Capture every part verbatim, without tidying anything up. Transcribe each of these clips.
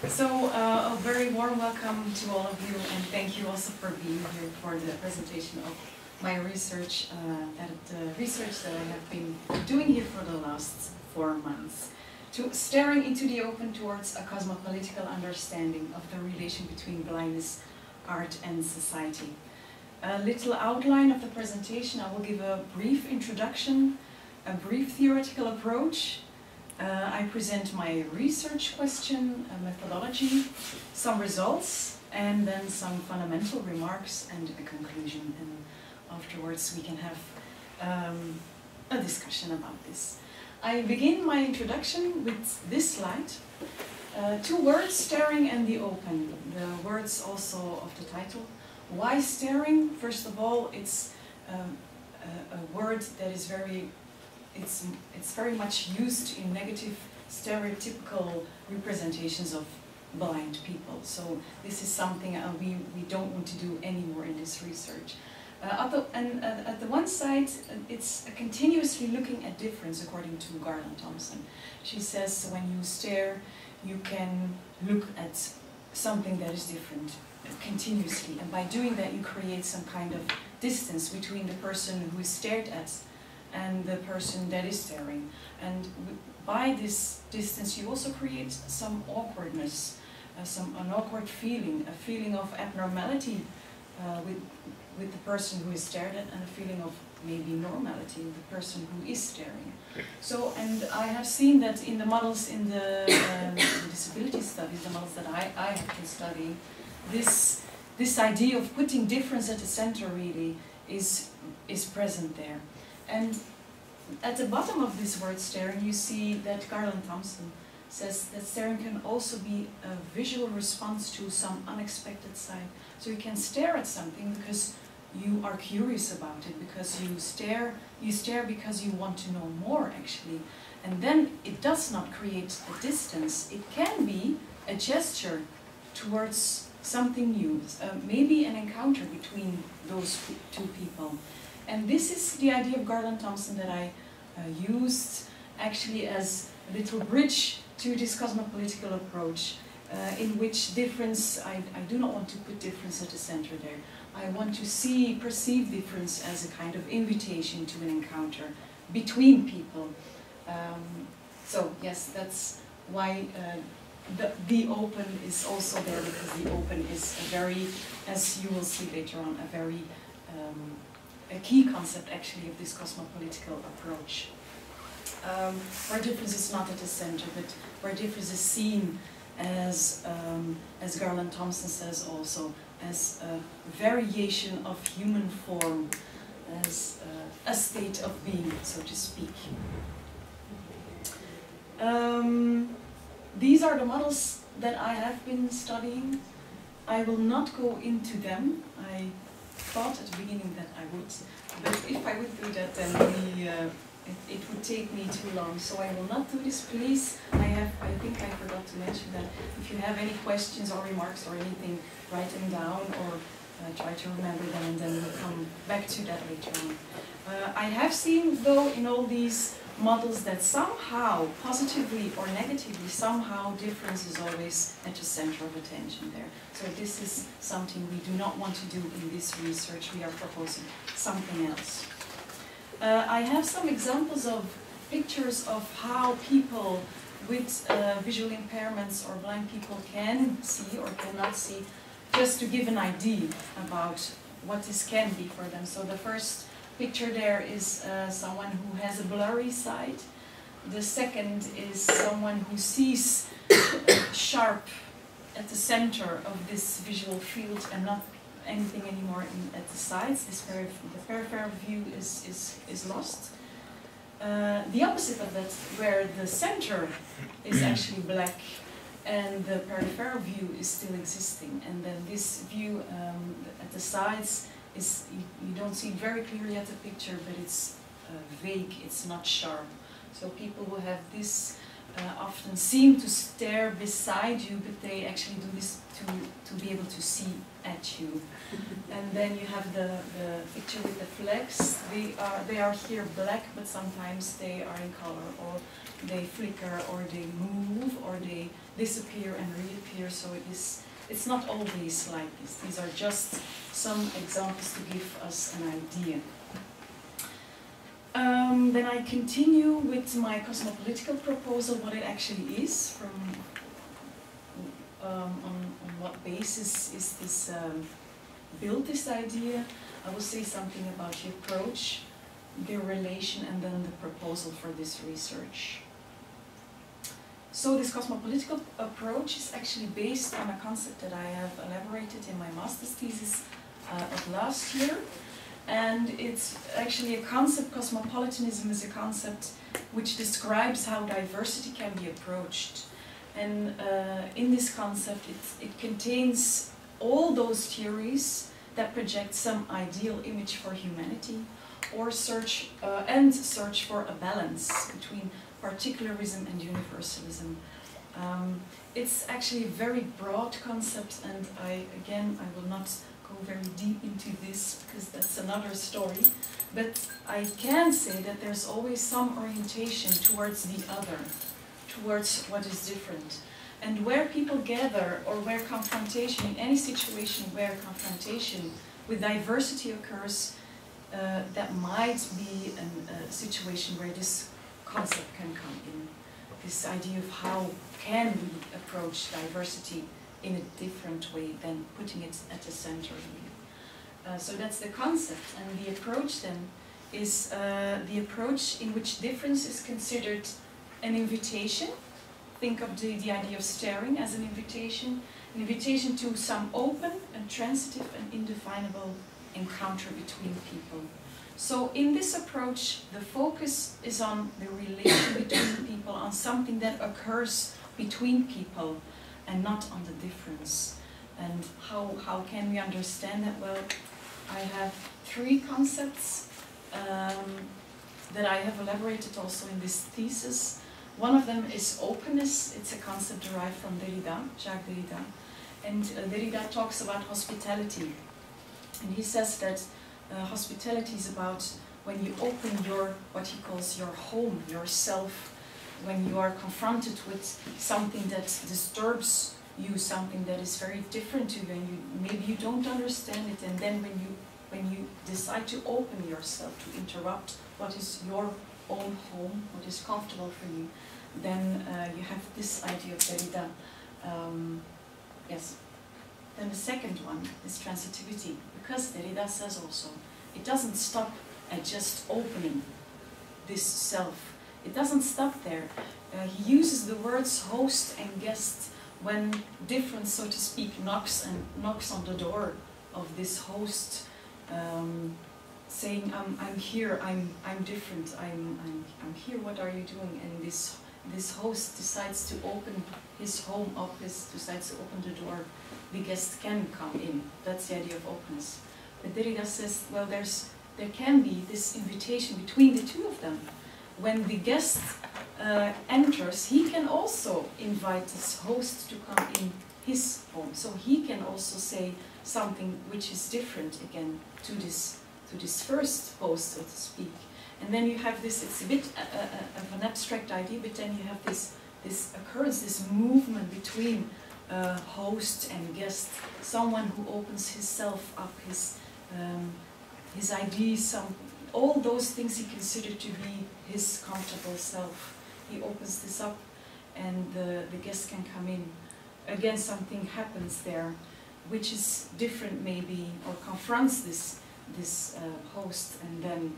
So uh, a very warm welcome to all of you, and thank you also for being here for the presentation of my research, uh, that the research that I have been doing here for the last four months, to staring into the open towards a cosmopolitical understanding of the relation between blindness, art, and society. A little outline of the presentation: I will give a brief introduction, a brief theoretical approach. Uh, I present my research question, a methodology, some results, and then some fundamental remarks and a conclusion. And afterwards we can have um, a discussion about this. I begin my introduction with this slide. Uh, two words: staring and the open. The words also of the title. Why staring? First of all, it's um, a, a word that is very It's, it's very much used in negative, stereotypical representations of blind people. So this is something uh, we, we don't want to do anymore in this research. Uh, at the, and uh, at the one side, uh, it's continuously looking at difference, according to Garland Thompson. She says when you stare, you can look at something that is different uh, continuously. And by doing that, you create some kind of distance between the person who is stared at and the person that is staring. And by this distance you also create some awkwardness, uh, some an awkward feeling, a feeling of abnormality uh, with, with the person who is stared at, and a feeling of maybe normality with the person who is staring. So, and I have seen that in the models in the um, disability studies, the models that I, I have been studying, this, this idea of putting difference at the center really is, is present there. And at the bottom of this word staring, you see that Garland Thompson says that staring can also be a visual response to some unexpected sight. So you can stare at something because you are curious about it, because you stare, you stare because you want to know more actually. And then it does not create a distance. It can be a gesture towards something new, uh, maybe an encounter between those two people. And this is the idea of Garland Thompson that I uh, used actually as a little bridge to this cosmopolitical approach, uh, in which difference, I, I do not want to put difference at the center there. I want to see, perceive difference as a kind of invitation to an encounter between people. Um, so yes, that's why uh, the, the open is also there, because the open is a very, as you will see later on, a very um, a key concept actually of this cosmopolitical approach, um, where difference is not at the center, but where difference is seen as, um, as Garland Thompson says also, as a variation of human form, as uh, a state of being, so to speak. Um, these are the models that I have been studying. I will not go into them. I thought at the beginning that I would, but if I would do that, then we, uh, it, it would take me too long. So I will not do this. Please, I have, I think I forgot to mention that if you have any questions or remarks or anything, write them down or uh, try to remember them, and then we'll come back to that later on. Uh, I have seen, though, in all these models that somehow, positively or negatively, somehow difference is always at the center of attention there. So this is something we do not want to do in this research. We are proposing something else. Uh, I have some examples of pictures of how people with uh, visual impairments or blind people can see or cannot see, just to give an idea about what this can be for them. So the first picture there is uh, someone who has a blurry sight. The second is someone who sees uh, sharp at the center of this visual field and not anything anymore in, at the sides. This periph the peripheral view is, is, is lost. Uh, the opposite of that, where the center is actually black and the peripheral view is still existing. And then this view um, at the sides is, you, you don't see it very clearly at the picture, but it's uh, vague, it's not sharp. So people who have this uh, often seem to stare beside you, but they actually do this to, to be able to see at you. And then you have the, the picture with the flags. They are, they are here black, but sometimes they are in color, or they flicker, or they move, or they disappear and reappear. So it is, it's not always like this. These are just some examples to give us an idea. Um, then I continue with my cosmopolitical proposal, what it actually is, from um, on, on what basis is this um, built, this idea. I will say something about the approach, the relation, and then the proposal for this research. So this cosmopolitical approach is actually based on a concept that I have elaborated in my master's thesis uh, of last year. And it's actually a concept, cosmopolitanism is a concept which describes how diversity can be approached. And uh, in this concept, it, it contains all those theories that project some ideal image for humanity, or search uh, and search for a balance between particularism and universalism. Um, it's actually a very broad concept, and I, again, I will not go very deep into this because that's another story, but I can say that there's always some orientation towards the other, towards what is different. And where people gather, or where confrontation, in any situation where confrontation with diversity occurs, uh, that might be an, a situation where this concept can come in. This idea of how can we approach diversity in a different way than putting it at the center. Uh, so that's the concept, and the approach then is uh, the approach in which difference is considered an invitation. Think of the, the idea of staring as an invitation, an invitation to some open and transitive and indefinable encounter between people. So in this approach, the focus is on the relation between people, on something that occurs between people, and not on the difference. And how, how can we understand that? Well, I have three concepts um, that I have elaborated also in this thesis. One of them is openness. It's a concept derived from Derrida, Jacques Derrida. And uh, Derrida talks about hospitality. And he says that uh, hospitality is about when you open your, what he calls your home, yourself, when you are confronted with something that disturbs you, something that is very different to you, and you, maybe you don't understand it, and then when you, when you decide to open yourself, to interrupt what is your own home, what is comfortable for you, then uh, you have this idea of Derrida. Um, yes. Then the second one is transitivity, because Derrida says also, it doesn't stop at just opening this self. It doesn't stop there. Uh, he uses the words host and guest when difference, so to speak, knocks and knocks on the door of this host, um, saying, I'm, I'm here, I'm, I'm different, I'm, I'm, I'm here, what are you doing? And this, this host decides to open his home up, his, decides to open the door, the guest can come in. That's the idea of openness. But Derrida says, well, there's, there can be this invitation between the two of them. When the guest uh, enters, he can also invite his host to come in his home. So he can also say something which is different again to this, to this first host, so to speak. And then you have this, it's a bit uh, uh, of an abstract idea, but then you have this, this occurrence, this movement between uh, host and guest. Someone who opens himself up, his, um, his ideas, some, all those things he considered to be his comfortable self. He opens this up and the, the guest can come in. Again, something happens there which is different maybe, or confronts this, this uh, host, and then,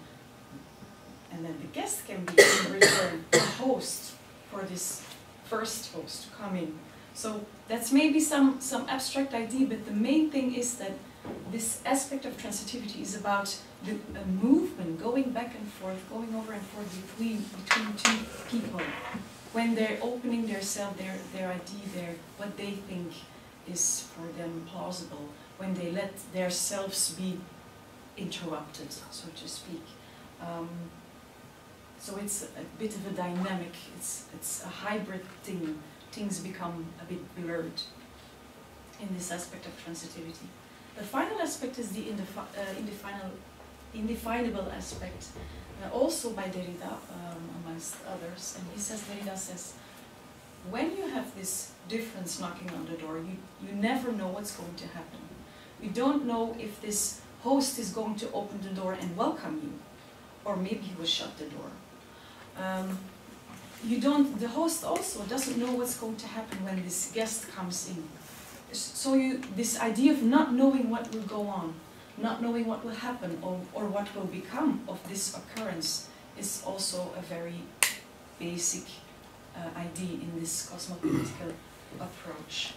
and then the guest can be in return a host for this first host to come in. So that's maybe some, some abstract idea, but the main thing is that this aspect of transitivity is about the a movement, going back and forth, going over and forth between, between two people. When they're opening their self, their, their idea, their, what they think is for them plausible, when they let their selves be interrupted, so to speak. Um, so it's a bit of a dynamic, it's, it's a hybrid thing. Things become a bit blurred in this aspect of transitivity. The final aspect is the indefi uh, indefinable, indefinable aspect, uh, also by Derrida, um, amongst others. And he says, Derrida says, when you have this difference knocking on the door, you, you never know what's going to happen. You don't know if this host is going to open the door and welcome you, or maybe he will shut the door. Um, you don't, the host also doesn't know what's going to happen when this guest comes in. So you, this idea of not knowing what will go on, not knowing what will happen or, or what will become of this occurrence is also a very basic uh, idea in this cosmopolitical approach.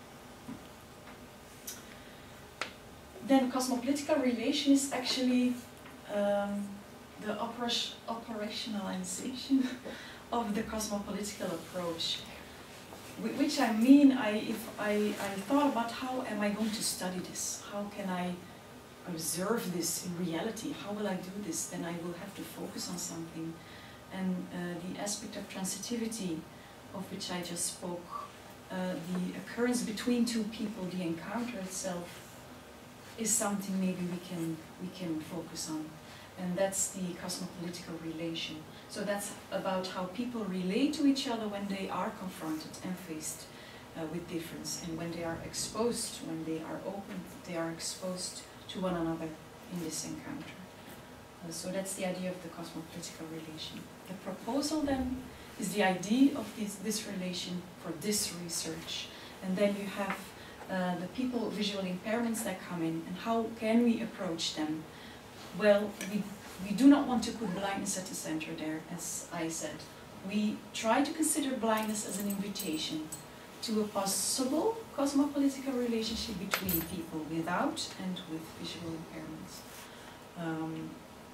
Then cosmopolitical relation is actually um, the oper operationalization of the cosmopolitical approach. Which I mean, I, if I, I thought about how am I going to study this? How can I observe this in reality? How will I do this? Then I will have to focus on something. And uh, the aspect of transitivity, of which I just spoke, uh, the occurrence between two people, the encounter itself, is something maybe we can, we can focus on. And that's the cosmopolitical relation. So that's about how people relate to each other when they are confronted and faced uh, with difference, and when they are exposed, when they are open, they are exposed to one another in this encounter. Uh, so that's the idea of the cosmopolitical relation. The proposal then is the idea of this, this relation for this research. And then you have uh, the people with visual impairments that come in, and how can we approach them? Well, we, we do not want to put blindness at the center there, as I said. We try to consider blindness as an invitation to a possible cosmopolitical relationship between people without and with visual impairments. Um,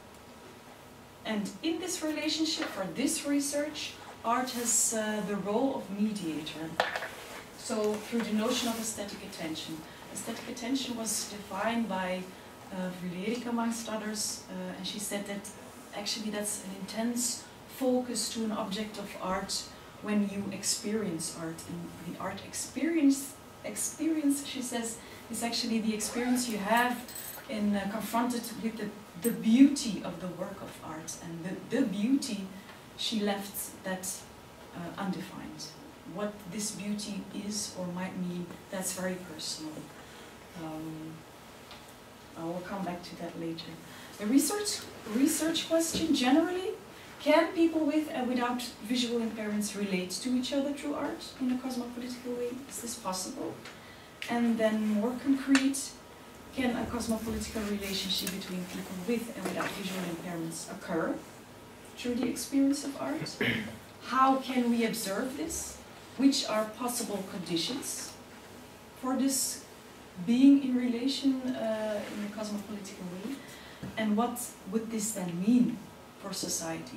and in this relationship, for this research, art has uh, the role of mediator. So through the notion of aesthetic attention. Aesthetic attention was defined by Uh, Villerick, amongst others, uh, and she said that actually that's an intense focus to an object of art when you experience art. And the art experience, experience, she says, is actually the experience you have in uh, confronted with the, the beauty of the work of art. And the, the beauty, she left that uh, undefined. What this beauty is or might mean, that's very personal. Um, I will come back to that later. The research, research question generally, can people with and without visual impairments relate to each other through art in a cosmopolitical way? Is this possible? And then more concrete, can a cosmopolitical relationship between people with and without visual impairments occur through the experience of art? How can we observe this? Which are possible conditions for this being in relation uh, in a cosmopolitical way, and what would this then mean for society?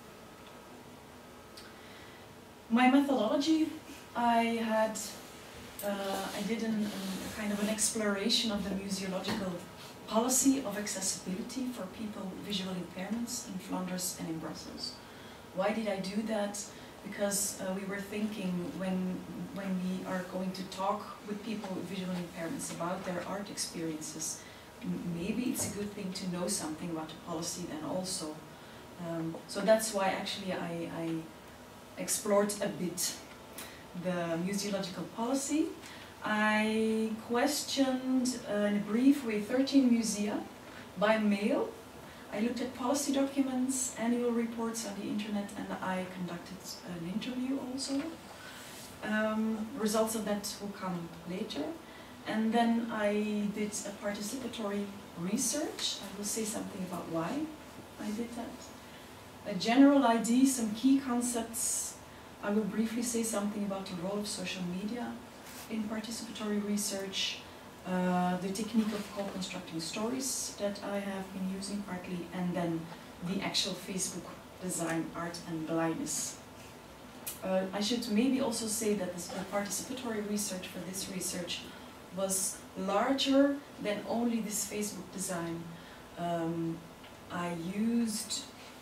My methodology, I had, uh, I did an, a kind of an exploration of the museological policy of accessibility for people with visual impairments in Flanders and in Brussels. Why did I do that? Because uh, we were thinking when, when we are going to talk with people with visual impairments about their art experiences, maybe it's a good thing to know something about the policy then also. Um, so that's why actually I, I explored a bit the museological policy. I questioned uh, in a brief with thirteen musea by mail. I looked at policy documents, annual reports on the internet, and I conducted an interview also. Um, results of that will come later. And then I did a participatory research. I will say something about why I did that. A general idea, some key concepts. I will briefly say something about the role of social media in participatory research. Uh, the technique of co-constructing stories that I have been using partly, and then the actual Facebook design, art and blindness. Uh, I should maybe also say that this, the participatory research for this research was larger than only this Facebook design. Um, I used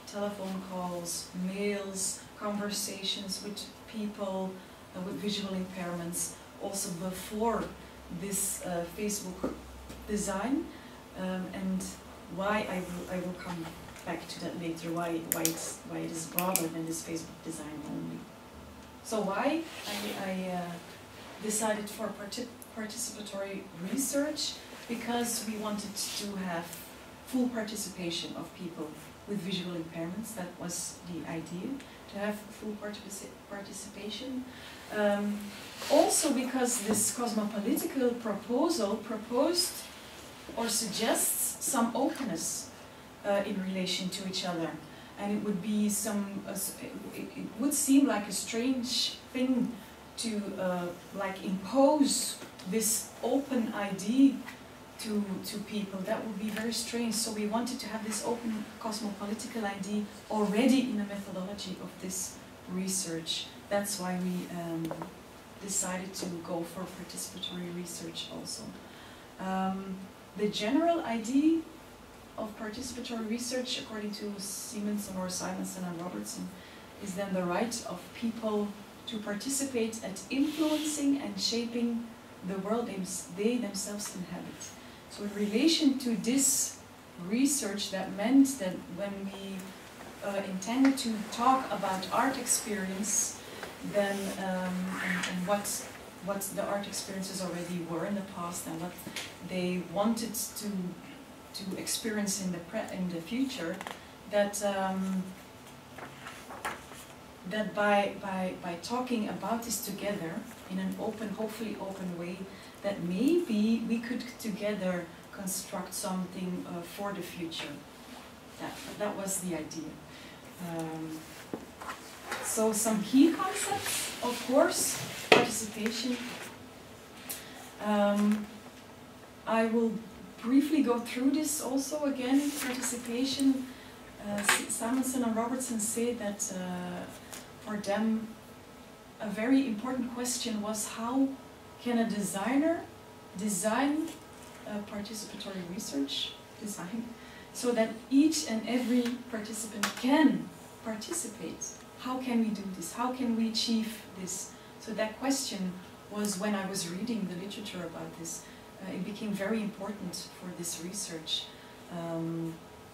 telephone calls, mails, conversations with people uh, with visual impairments, also before this uh, Facebook design, um, and why I will, I will come back to that later, why, why, it's, why it is broader than this Facebook design only. So why I, I uh, decided for partic participatory research, because we wanted to have full participation of people with visual impairments. That was the idea, to have full partici participation. Um, also because this cosmopolitical proposal proposed or suggests some openness uh, in relation to each other. And it would be some, uh, it, it would seem like a strange thing to uh, like impose this open idea to, to people. That would be very strange. So we wanted to have this open cosmopolitical idea already in the methodology of this research. That's why we um, decided to go for participatory research also. Um, the general idea of participatory research, according to Simonson or Simonson and Robertson, is then the right of people to participate at influencing and shaping the world they themselves inhabit. So in relation to this research, that meant that when we uh, intended to talk about art experience, then um, and, and what what the art experiences already were in the past and what they wanted to to experience in the pre in the future, that um, that by by by talking about this together in an open, hopefully open way, that maybe we could together construct something uh, for the future. That that was the idea. Um, so some key concepts, of course, participation. Um, I will briefly go through this also again. Participation. Uh, Simonson and Robertson say that uh, for them a very important question was, how can a designer design a participatory research design so that each and every participant can participate? How can we do this? How can we achieve this? So that question was, when I was reading the literature about this, uh, it became very important for this research. Um,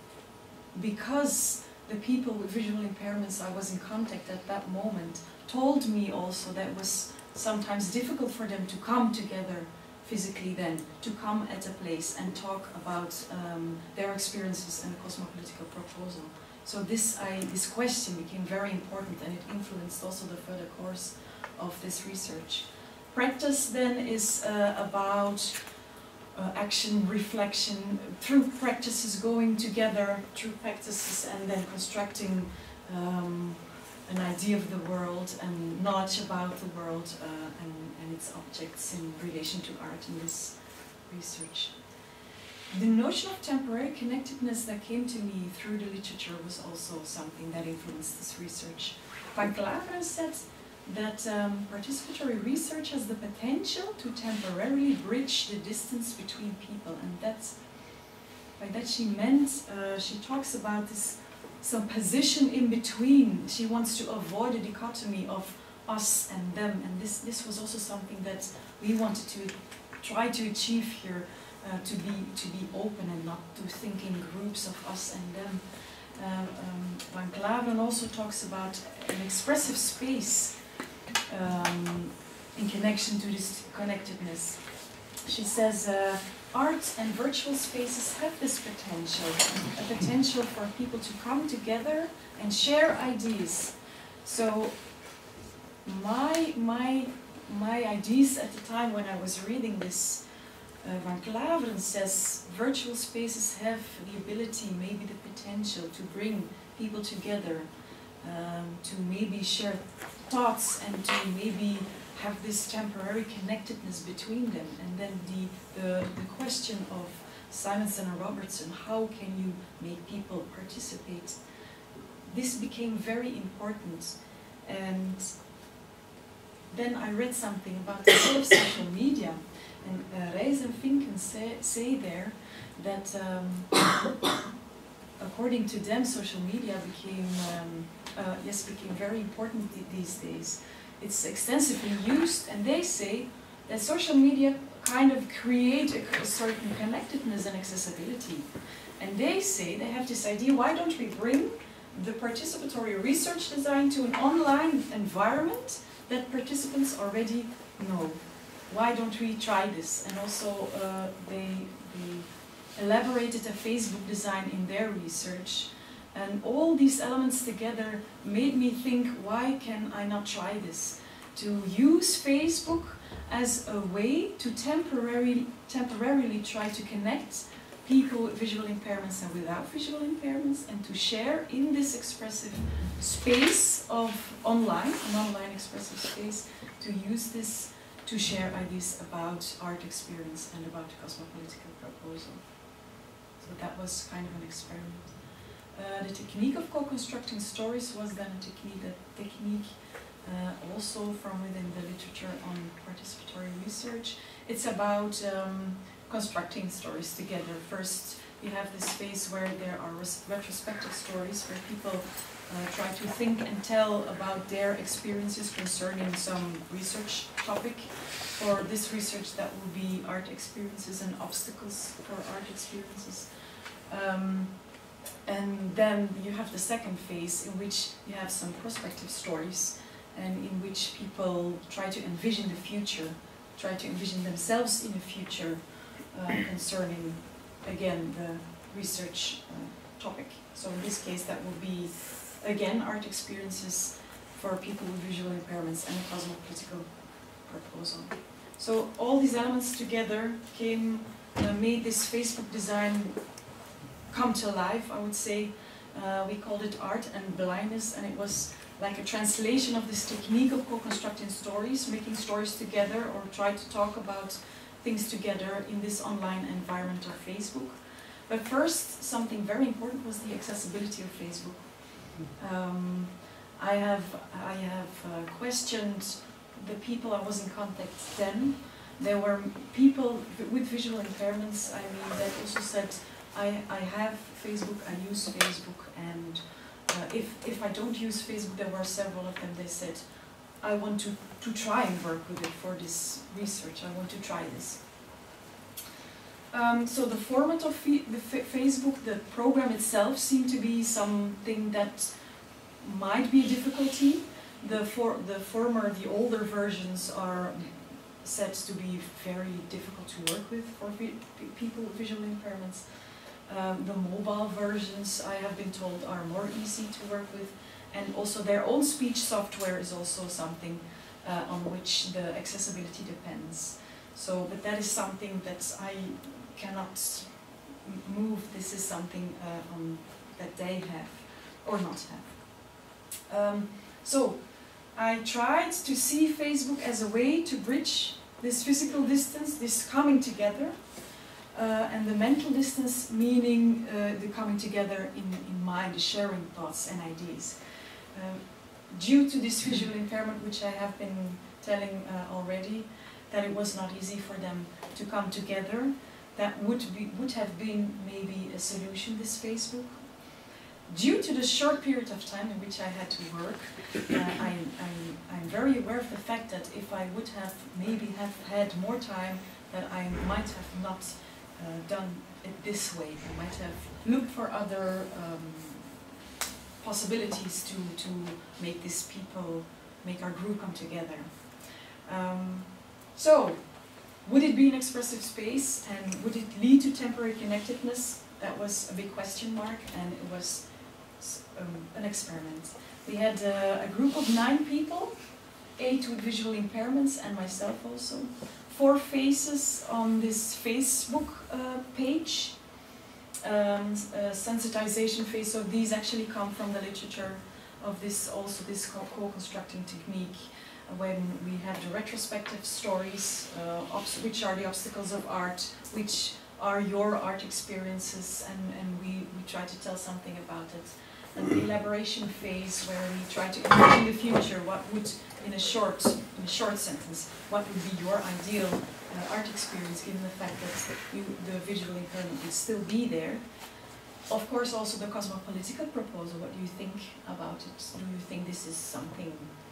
because the people with visual impairments I was in contact at that moment told me also that it was sometimes difficult for them to come together physically then, to come at a place and talk about um, their experiences and the cosmopolitical proposal. So this, I, this question became very important, and it influenced also the further course of this research. Practice then is uh, about uh, action, reflection, through practices, going together through practices and then constructing um, an idea of the world and knowledge about the world uh, and, and its objects in relation to art in this research. The notion of temporary connectedness that came to me through the literature was also something that influenced this research. Van Klaveren said that um, participatory research has the potential to temporarily bridge the distance between people, and that's, by that she meant, uh, she talks about this some position in between. She wants to avoid a dichotomy of us and them, and this, this was also something that we wanted to try to achieve here, uh, to be to be open and not to think in groups of us and them. Uh, um, Van Klaveren also talks about an expressive space um, in connection to this connectedness. She says, uh, art and virtual spaces have this potential, a potential for people to come together and share ideas. So my, my, my ideas at the time when I was reading this, uh, Van Klaveren says virtual spaces have the ability, maybe the potential to bring people together, um, to maybe share thoughts and to maybe have this temporary connectedness between them. And then the, the, the question of Simonson and Robertson, how can you make people participate? This became very important. And then I read something about the role of social media. And uh, Reis and Finken say, say there that um, according to them, social media became, um, uh, yes, became very important th these days. It's extensively used, and they say that social media kind of create a, a certain connectedness and accessibility. And they say, they have this idea, why don't we bring the participatory research design to an online environment that participants already know? Why don't we try this? And also uh, they, they elaborated a Facebook design in their research. And all these elements together made me think, why can I not try this? To use Facebook as a way to temporarily, temporarily try to connect people with visual impairments and without visual impairments, and to share in this expressive space of online, an online expressive space, to use this to share ideas about art experience and about the cosmopolitical proposal. So that was kind of an experiment. Uh, the technique of co-constructing stories was then a technique, a technique uh, also from within the literature on participatory research. It's about um, constructing stories together. First, you have this phase where there are retrospective stories where people uh, try to think and tell about their experiences concerning some research topic. For this research, that will be art experiences and obstacles for art experiences. Um, and then you have the second phase in which you have some prospective stories, and in which people try to envision the future, try to envision themselves in the future uh, concerning, again, the research uh, topic. So in this case, that will be, again, art experiences for people with visual impairments and a cosmopolitical proposal. So all these elements together came, uh, made this Facebook design come to life, I would say. Uh, we called it Art and Blindness, and it was like a translation of this technique of co-constructing stories, making stories together or try to talk about things together in this online environment of Facebook. But first, something very important was the accessibility of Facebook. Um, I have, I have uh, questioned the people I was in contact then. There were people with visual impairments, I mean, that also said, I, I have Facebook, I use Facebook, and uh, if, if I don't use Facebook, there were several of them, they said, I want to, to try and work with it for this research, I want to try this. Um, so the format of the Facebook, the program itself, seemed to be something that might be a difficulty. The, for, the former, the older versions are said to be very difficult to work with for people with visual impairments. Um, the mobile versions, I have been told, are more easy to work with, and also their own speech software is also something uh, on which the accessibility depends. So, but that is something that I cannot move. This is something uh, on, that they have or not have. Um, so, I tried to see Facebook as a way to bridge this physical distance, this coming together, uh, and the mental distance, meaning uh, the coming together in, in mind, the sharing thoughts and ideas. Uh, due to this visual impairment, which I have been telling uh, already, that it was not easy for them to come together, that would, be, would have been maybe a solution, this Facebook. Due to the short period of time in which I had to work, uh, I, I'm, I'm very aware of the fact that if I would have maybe have had more time, that I might have not uh, done it this way. I might have looked for other um, possibilities to, to make these people, make our group come together. Um, so, would it be an expressive space, and would it lead to temporary connectedness? That was a big question mark, and it was um, an experiment. We had uh, a group of nine people, eight with visual impairments and myself also. Four faces on this Facebook uh, page, um, uh, sensitization phase. So these actually come from the literature of this, also this co-constructing technique, uh, when we have the retrospective stories, uh, which are the obstacles of art, which are your art experiences, and, and we, we try to tell something about it. And the elaboration phase, where we try to imagine the future, what would, in a short, in a short sentence, what would be your ideal uh, art experience, given the fact that you, the visual impairment would still be there. of course, also the cosmopolitical proposal. What do you think about it? Do you think this is something,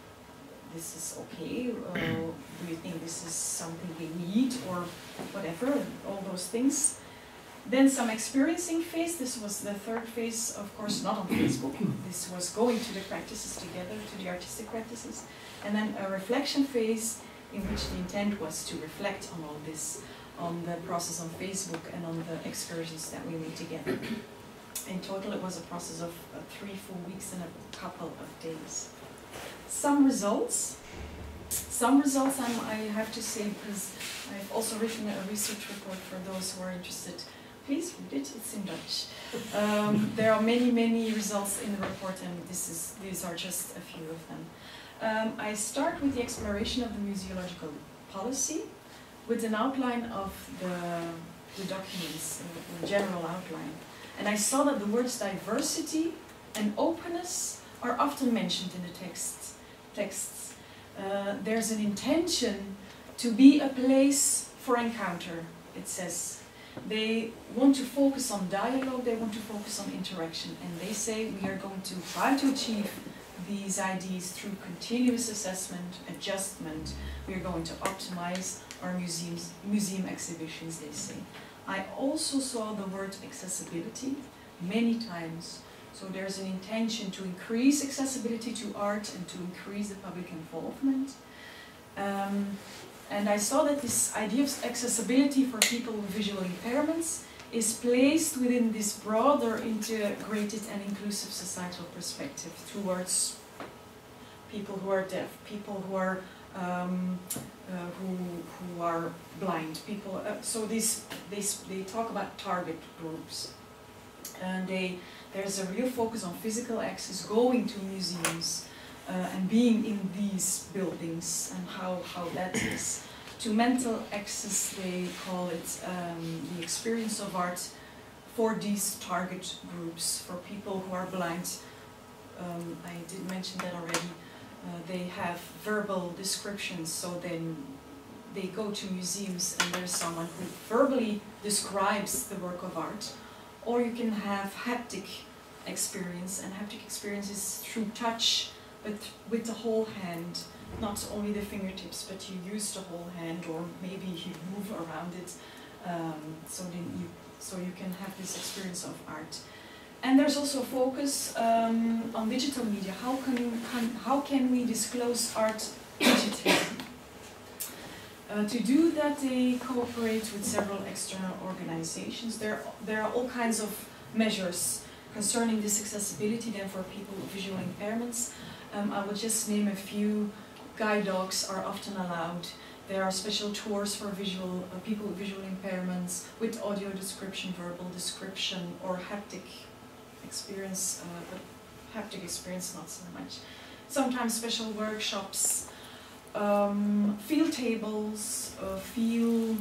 this is okay? Or do you think this is something we need, or whatever, all those things? Then some experiencing phase. This was the third phase, of course, not on Facebook. This was going to the practices together, to the artistic practices. And then a reflection phase in which the intent was to reflect on all this, on the process on Facebook and on the excursions that we made together. In total, it was a process of uh, three, four weeks and a couple of days. Some results. Some results I'm, I have to say, because I've also written a research report for those who are interested. Please read it, it's in Dutch. Um, there are many, many results in the report, and this is, these are just a few of them. Um, I start with the exploration of the museological policy, with an outline of the, the documents, a general outline. And I saw that the words diversity and openness are often mentioned in the texts. texts. Uh, there's an intention to be a place for encounter, it says. They want to focus on dialogue, they want to focus on interaction, and they say we are going to try to achieve these ideas through continuous assessment, adjustment. We are going to optimize our museums, museum exhibitions, they say. I also saw the word accessibility many times. So there's an intention to increase accessibility to art and to increase the public involvement. Um, and I saw that this idea of accessibility for people with visual impairments is placed within this broader, integrated and inclusive societal perspective towards people who are deaf, people who are um, uh, who, who are blind, people. Uh, so this, this, they talk about target groups, and they, there's a real focus on physical access, going to museums, uh, and being in these buildings, and how, how that is. To mental access, they call it um, the experience of art for these target groups, for people who are blind. Um, I did mention that already. Uh, they have verbal descriptions, so then they go to museums and there's someone who verbally describes the work of art. Or you can have haptic experience, and haptic experience is through touch, but with the whole hand. Not only the fingertips, but you use the whole hand, or maybe you move around it, um, so then you so you can have this experience of art. And there's also a focus um, on digital media. How can, can how can we disclose art digitally? Uh, to do that, they cooperate with several external organizations. There there are all kinds of measures concerning this accessibility. Then for people with visual impairments, um, I will just name a few. Guide dogs are often allowed. There are special tours for visual uh, people with visual impairments with audio description, verbal description, or haptic experience, uh, but haptic experience not so much. Sometimes special workshops, um, field tables, uh, field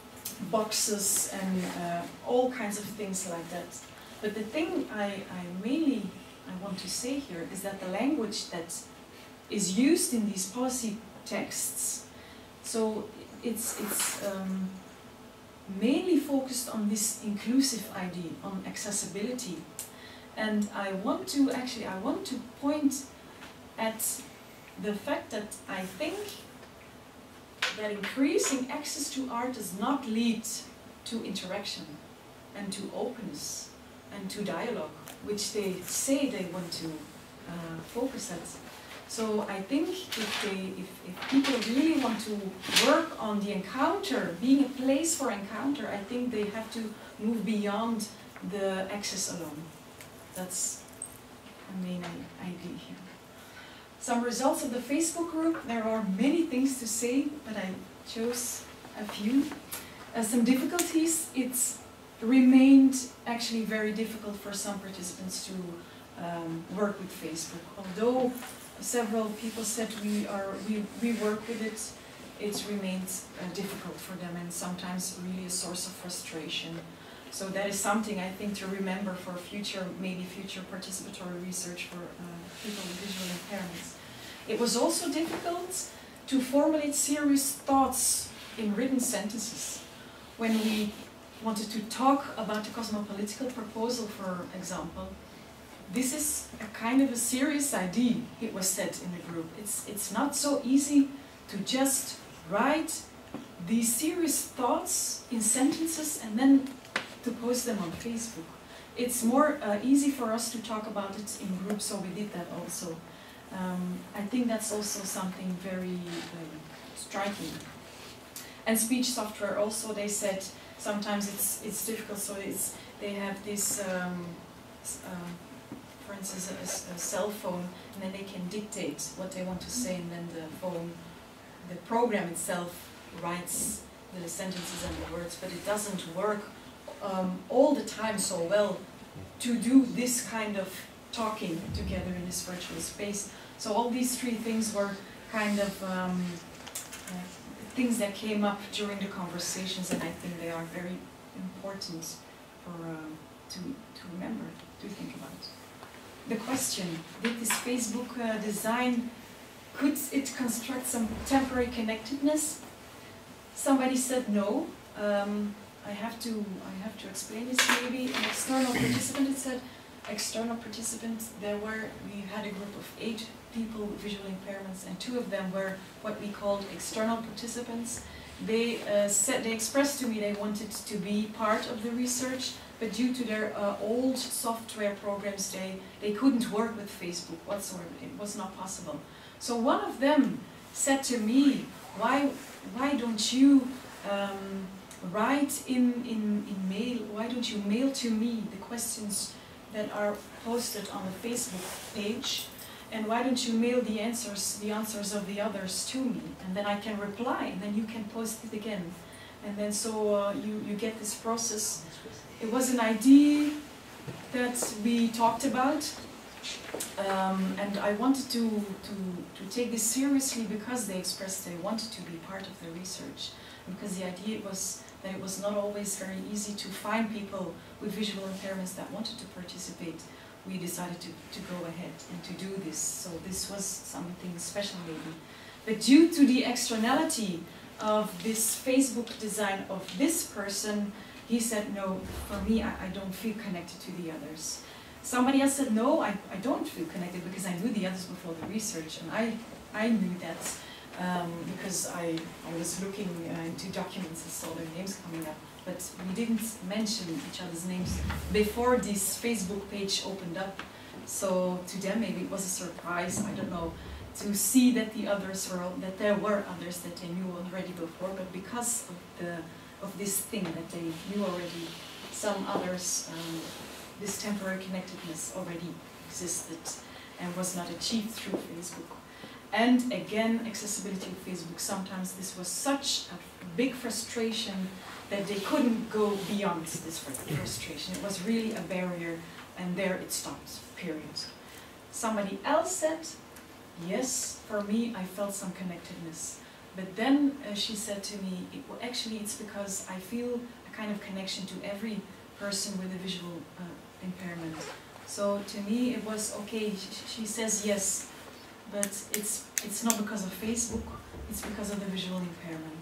boxes, and uh, all kinds of things like that. But the thing I, I mainly I want to say here is that the language that is used in these policy texts, so it's, it's um, mainly focused on this inclusive idea, on accessibility. And I want to, actually, I want to point at the fact that I think that increasing access to art does not lead to interaction and to openness and to dialogue, which they say they want to uh, focus at. So I think if, they, if, if people really want to work on the encounter, being a place for encounter, I think they have to move beyond the access alone. That's the main idea here. Some results of the Facebook group. There are many things to say, but I chose a few. Uh, some difficulties. It's remained actually very difficult for some participants to um, work with Facebook. Although several people said we are we, we work with it, it remains uh, difficult for them, and sometimes really a source of frustration. So that is something I think to remember for future, maybe future participatory research for uh, people with visual impairments. It was also difficult to formulate serious thoughts in written sentences. When we wanted to talk about the cosmopolitical proposal, for example. This is a kind of a serious idea, it was said in the group. It's, it's not so easy to just write these serious thoughts in sentences and then to post them on Facebook. It's more uh, easy for us to talk about it in groups, so we did that also. Um, I think that's also something very um, striking. And speech software also, they said, sometimes it's it's difficult, so it's they have this, um, um, for instance, a, a cell phone, and then they can dictate what they want to say, and then the phone, the program itself writes the sentences and the words, but it doesn't work um, all the time so well to do this kind of talking together in this virtual space. So all these three things were kind of um, uh, things that came up during the conversations, and I think they are very important for uh, to, to remember, to think about. The question, did this Facebook uh, design, could it construct some temporary connectedness? Somebody said no. Um, I have to I have to explain this maybe. An external participant had said, external participants, there were, we had a group of eight people with visual impairments, and two of them were what we called external participants. They uh, said, they expressed to me they wanted to be part of the research, but due to their uh, old software programs, they, they couldn't work with Facebook whatsoever. It was not possible. So one of them said to me, why, why don't you um, write in, in, in mail, why don't you mail to me the questions that are posted on the Facebook page, and why don't you mail the answers, the answers of the others to me, and then I can reply, and then you can post it again. And then so uh, you, you get this process. It was an idea that we talked about, um, and I wanted to, to, to take this seriously because they expressed they wanted to be part of the research, because the idea was that it was not always very easy to find people with visual impairments that wanted to participate. We decided to, to go ahead and to do this, so this was something special maybe. But due to the externality of this Facebook design of this person, he said, no, for me, I, I don't feel connected to the others. Somebody else said, no, I, I don't feel connected because I knew the others before the research, and I, I knew that um, because I, I was looking uh, into documents and saw their names coming up. But we didn't mention each other's names before this Facebook page opened up. So to them maybe it was a surprise, I don't know, to see that the others were, that there were others that they knew already before, but because of the of this thing that they knew already, some others, um, this temporary connectedness already existed and was not achieved through Facebook. And again, accessibility of Facebook, sometimes this was such a big frustration that they couldn't go beyond this frustration. It was really a barrier, and there it stopped, period. Somebody else said, yes, for me I felt some connectedness. But then uh, she said to me, it, well, actually it's because I feel a kind of connection to every person with a visual uh, impairment. So to me it was okay, she, she says yes, but it's, it's not because of Facebook, it's because of the visual impairment.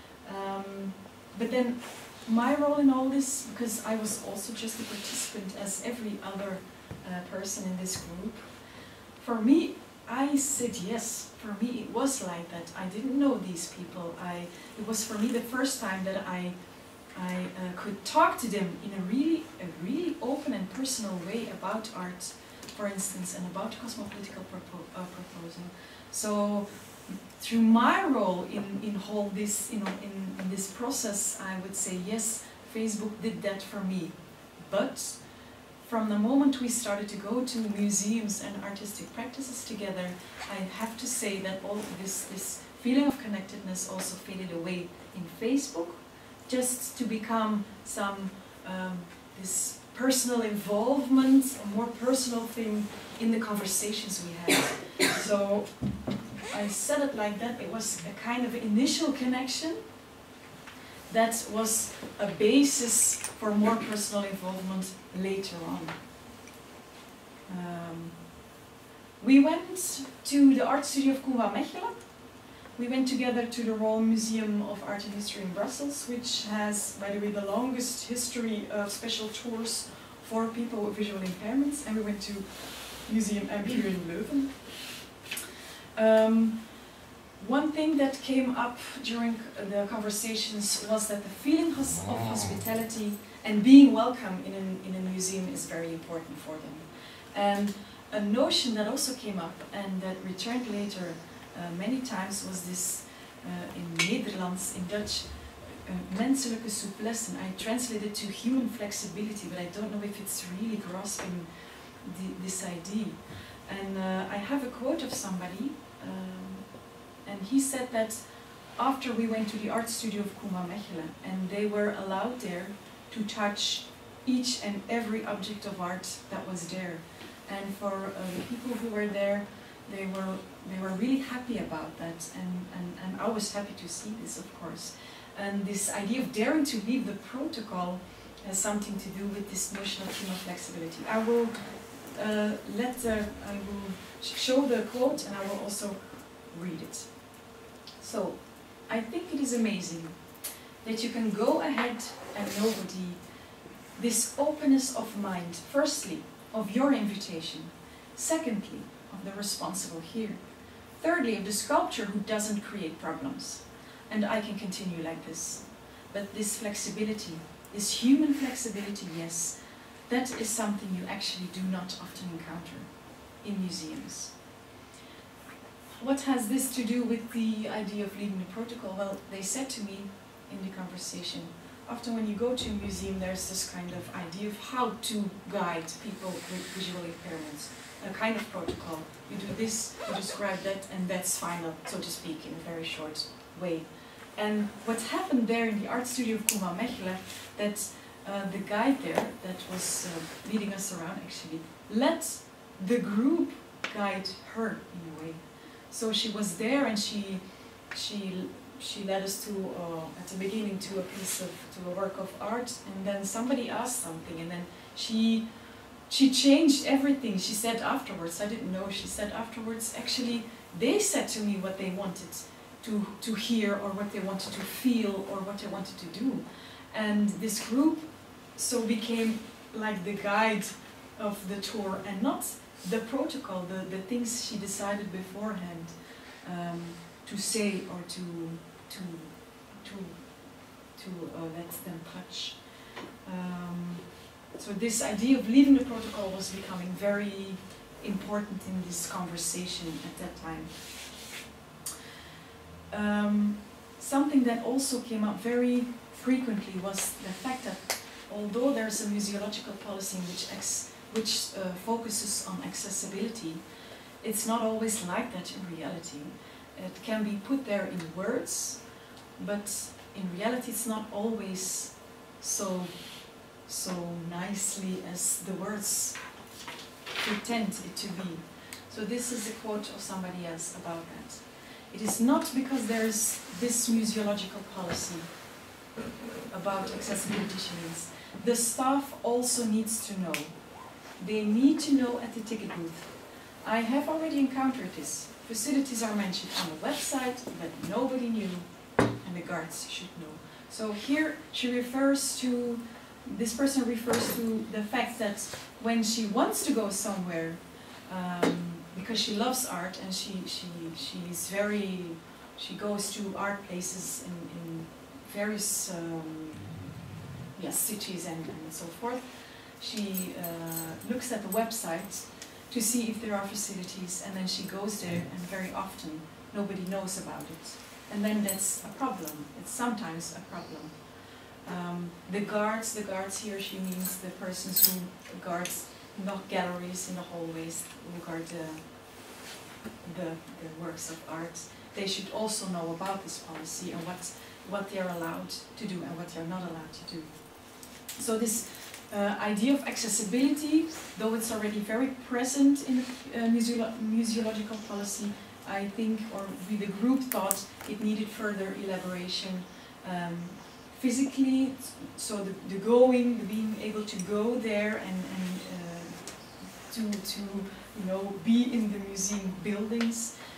Um, But then my role in all this, because I was also just a participant as every other uh, person in this group, for me, I said yes. For me, it was like that. I didn't know these people. I, it was for me the first time that I, I uh, could talk to them in a really, a really open and personal way about art, for instance, and about cosmopolitical propo uh, proposal. So, through my role in, in all this, you know, in, in this process, I would say yes, Facebook did that for me. But from the moment we started to go to museums and artistic practices together, I have to say that all this, this feeling of connectedness also faded away in Facebook, just to become some, um, this personal involvement, a more personal thing in the conversations we had. So, I said it like that, it was a kind of initial connection that was a basis for more personal involvement later on. Um, we went to the art studio of Mechelen. We went together to the Royal Museum of Art and History in Brussels, which has, by the way, the longest history of special tours for people with visual impairments, and we went to Museum M here in Leuven. Um, one thing that came up during the conversations was that the feeling hos of hospitality and being welcome in, an, in a museum is very important for them. And a notion that also came up and that returned later uh, many times was this, uh, in Nederlands, in Dutch, uh, menselijke souplesse. I translated to human flexibility, but I don't know if it's really grasping the, this idea. And uh, I have a quote of somebody, um, and he said that after we went to the art studio of Kuma Mechelen, and they were allowed there to touch each and every object of art that was there. And for uh, the people who were there, they were they were really happy about that, and, and, and I was happy to see this, of course. And this idea of daring to leave the protocol has something to do with this notion of human flexibility. I will uh, let uh, I will show the quote, and I will also read it. So, I think it is amazing that you can go ahead and nobody, this openness of mind, firstly, of your invitation, secondly, of the responsible here, thirdly, of the sculptor who doesn't create problems. And I can continue like this. But this flexibility, this human flexibility, yes, that is something you actually do not often encounter in museums. What has this to do with the idea of leaving the protocol? Well, they said to me in the conversation, often when you go to a museum, there's this kind of idea of how to guide people with visual impairments, a kind of protocol. You do this, you describe that, and that's final, so to speak, in a very short way. And what happened there in the art studio of Kuma Mechelen, that uh, the guide there, that was uh, leading us around actually, let the group guide her in a way. So she was there, and she, she, she led us to, uh, at the beginning, to a piece of, to a work of art, and then somebody asked something, and then she, she changed everything. She said afterwards, I didn't know, she said afterwards, actually, they said to me what they wanted to, to hear, or what they wanted to feel, or what they wanted to do. And this group so became like the guide of the tour, and not the protocol, the, the things she decided beforehand um, to say or to to to to uh, let them touch. Um, so this idea of leaving the protocol was becoming very important in this conversation at that time. Um, something that also came up very frequently was the fact that although there's a museological policy which ex which uh, focuses on accessibility, it's not always like that in reality. It can be put there in words, but in reality it's not always so, so nicely as the words pretend it to be. So this is a quote of somebody else about that. It is not because there's this museological policy about accessibility, she means. The staff also needs to know. They need to know at the ticket booth. I have already encountered this. Facilities are mentioned on the website, but nobody knew, and the guards should know. So here she refers to, this person refers to the fact that when she wants to go somewhere, um, because she loves art and she, she, she's very, she goes to art places in, in various um, yes, cities and, and so forth. She uh, looks at the website to see if there are facilities, and then she goes there, and very often nobody knows about it. And then that's a problem. It's sometimes a problem. Um, the guards, the guards here, she means the persons who guard not galleries in the hallways, who guard the, the, the works of art. They should also know about this policy and what, what they're allowed to do and what they're not allowed to do. So this Uh, idea of accessibility, though it's already very present in the uh, museo museological policy, I think, or we the group thought it needed further elaboration um, physically, so the, the going, the being able to go there and, and uh, to, to you know, be in the museum buildings,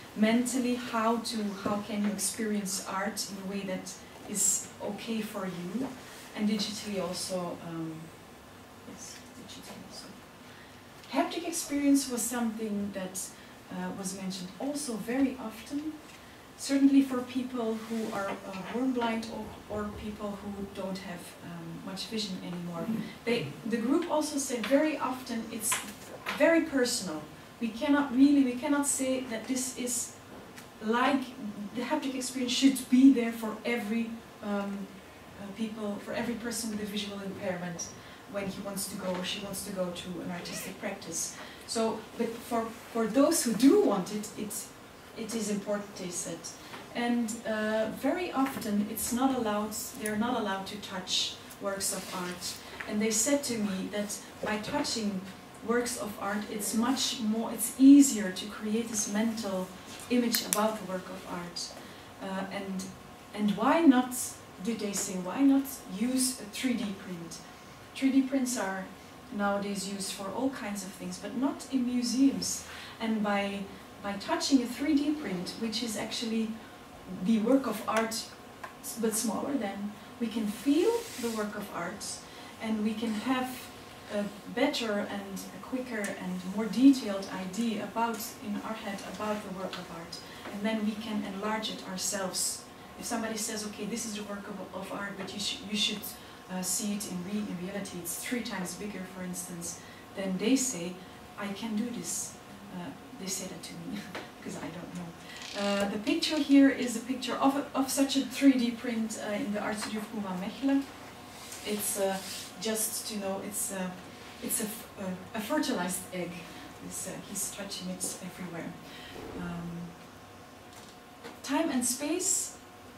mentally how to, how can you experience art in a way that is okay for you, and digitally also, um, yes, digitally also. Haptic experience was something that uh, was mentioned also very often, certainly for people who are uh, born blind or, or people who don't have um, much vision anymore. They, the group also said very often it's very personal. We cannot really, we cannot say that this is like, the haptic experience should be there for every um, uh, people, for every person with a visual impairment when he wants to go or she wants to go to an artistic practice. So, but for, for those who do want it, it's, it is important, they said. And uh, very often it's not allowed, they're not allowed to touch works of art. And they said to me that by touching works of art, it's much more, it's easier to create this mental image about the work of art. Uh, and, and why not, did they say, why not use a three D print? three D prints are nowadays used for all kinds of things, but not in museums. And by, by touching a three D print, which is actually the work of art, but smaller than, we can feel the work of art, and we can have a better and a quicker and more detailed idea about, in our head, about the work of art. And then we can enlarge it ourselves. If somebody says, okay, this is the work of, of art, but you, sh you should uh, see it in, re in reality, it's three times bigger, for instance, then they say, I can do this. Uh, they say that to me, because I don't know. Uh, the picture here is a picture of, a, of such a three D print uh, in the art studio of Mechelen. It's uh, just to know, it's, uh, it's a, f a, a fertilized egg. It's, uh, he's stretching it everywhere. Um, time and space,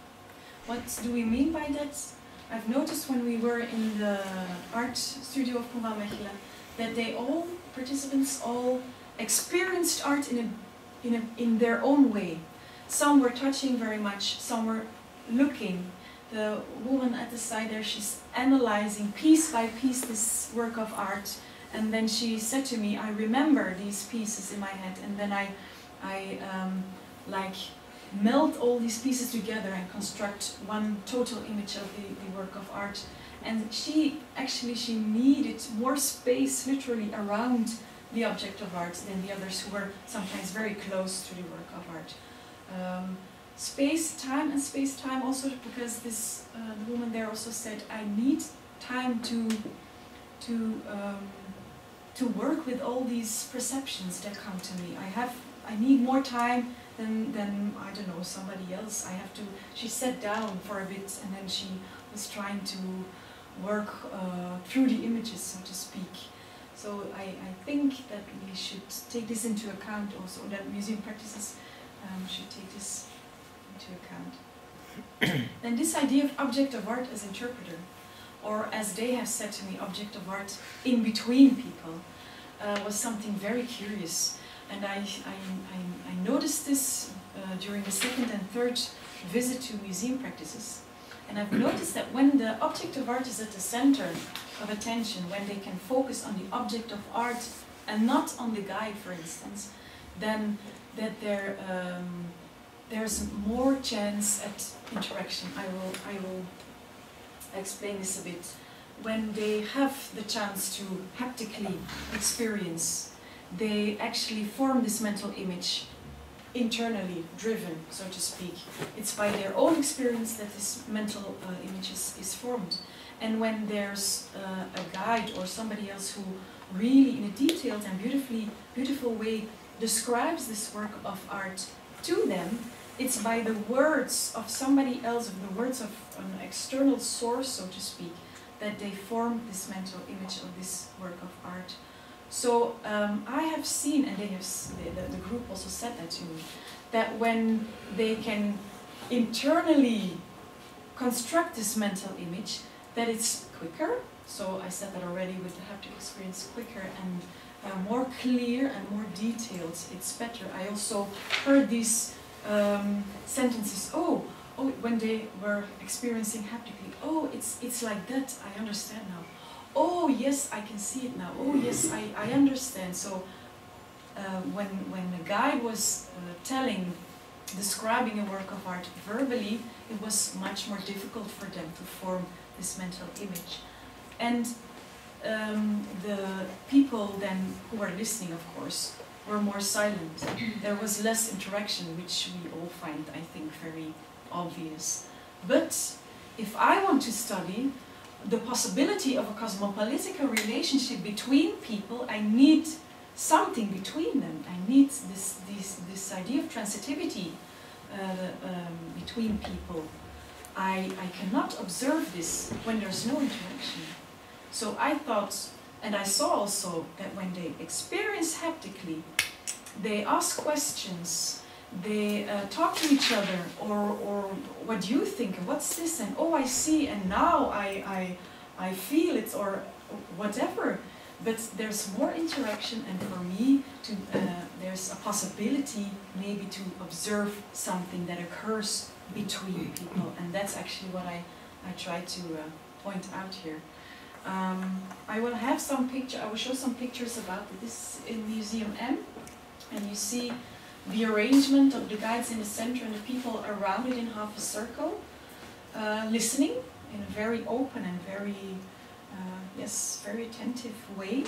what do we mean by that? I've noticed when we were in the art studio of Mechelen that they all, participants all experienced art in, a, in, a, in their own way. Some were touching very much, some were looking. The woman at the side there, she's analyzing piece by piece this work of art, and then she said to me, I remember these pieces in my head, and then I, I um, like melt all these pieces together and construct one total image of the, the work of art. And she, actually, she needed more space, literally, around the object of art than the others who were sometimes very close to the work of art. Um, Space, time and space-time also, because this uh, the woman there also said, I need time to to um, to work with all these perceptions that come to me. I have, I need more time than than I don't know, somebody else. I have to. She sat down for a bit and then she was trying to work uh, through the images, so to speak. So I, I think that we should take this into account also. That museum practices um, should take this into account. Then this idea of object of art as interpreter, or as they have said to me, object of art in between people, uh, was something very curious. And I, I, I, I noticed this uh, during the second and third visit to museum practices. And I've noticed that when the object of art is at the center of attention, when they can focus on the object of art and not on the guide, for instance, then that there um, there's more chance at interaction. I will I will explain this a bit. When they have the chance to haptically experience, they actually form this mental image, internally driven, so to speak. It's by their own experience that this mental uh, image is, is formed. And when there's uh, a guide or somebody else who really, in a detailed and beautifully, beautiful way, describes this work of art to them, it's by the words of somebody else, of the words of an external source, so to speak, that they form this mental image of this work of art. So um, I have seen, and they have, the, the group also said that to me, that when they can internally construct this mental image, that it's quicker. So I said that already with the haptic experience, quicker and uh, more clear and more detailed. It's better. I also heard these um, sentences. Oh, oh, when they were experiencing haptically. Oh, it's it's like that. I understand now. Oh yes, I can see it now. Oh yes, I, I understand. So uh, when, when the guide was uh, telling, describing a work of art verbally, it was much more difficult for them to form this mental image. And um, the people then who were listening, of course, were more silent. There was less interaction, which we all find, I think, very obvious. But if I want to study the possibility of a cosmopolitical relationship between people, I need something between them. I need this, this, this idea of transitivity uh, um, between people. I, I cannot observe this when there's no interaction. So I thought, and I saw also that when they experience haptically, they ask questions, they uh, talk to each other, or, or what do you think, and what's this, and oh, I see, and now I, I, I feel it, or whatever. But there's more interaction, and for me, to, uh, there's a possibility maybe to observe something that occurs between people, and that's actually what I, I try to uh, point out here. Um, I will have some picture. I will show some pictures about this in Museum M, and you see the arrangement of the guides in the center and the people around it in half a circle, uh, listening in a very open and very, uh, yes, very attentive way.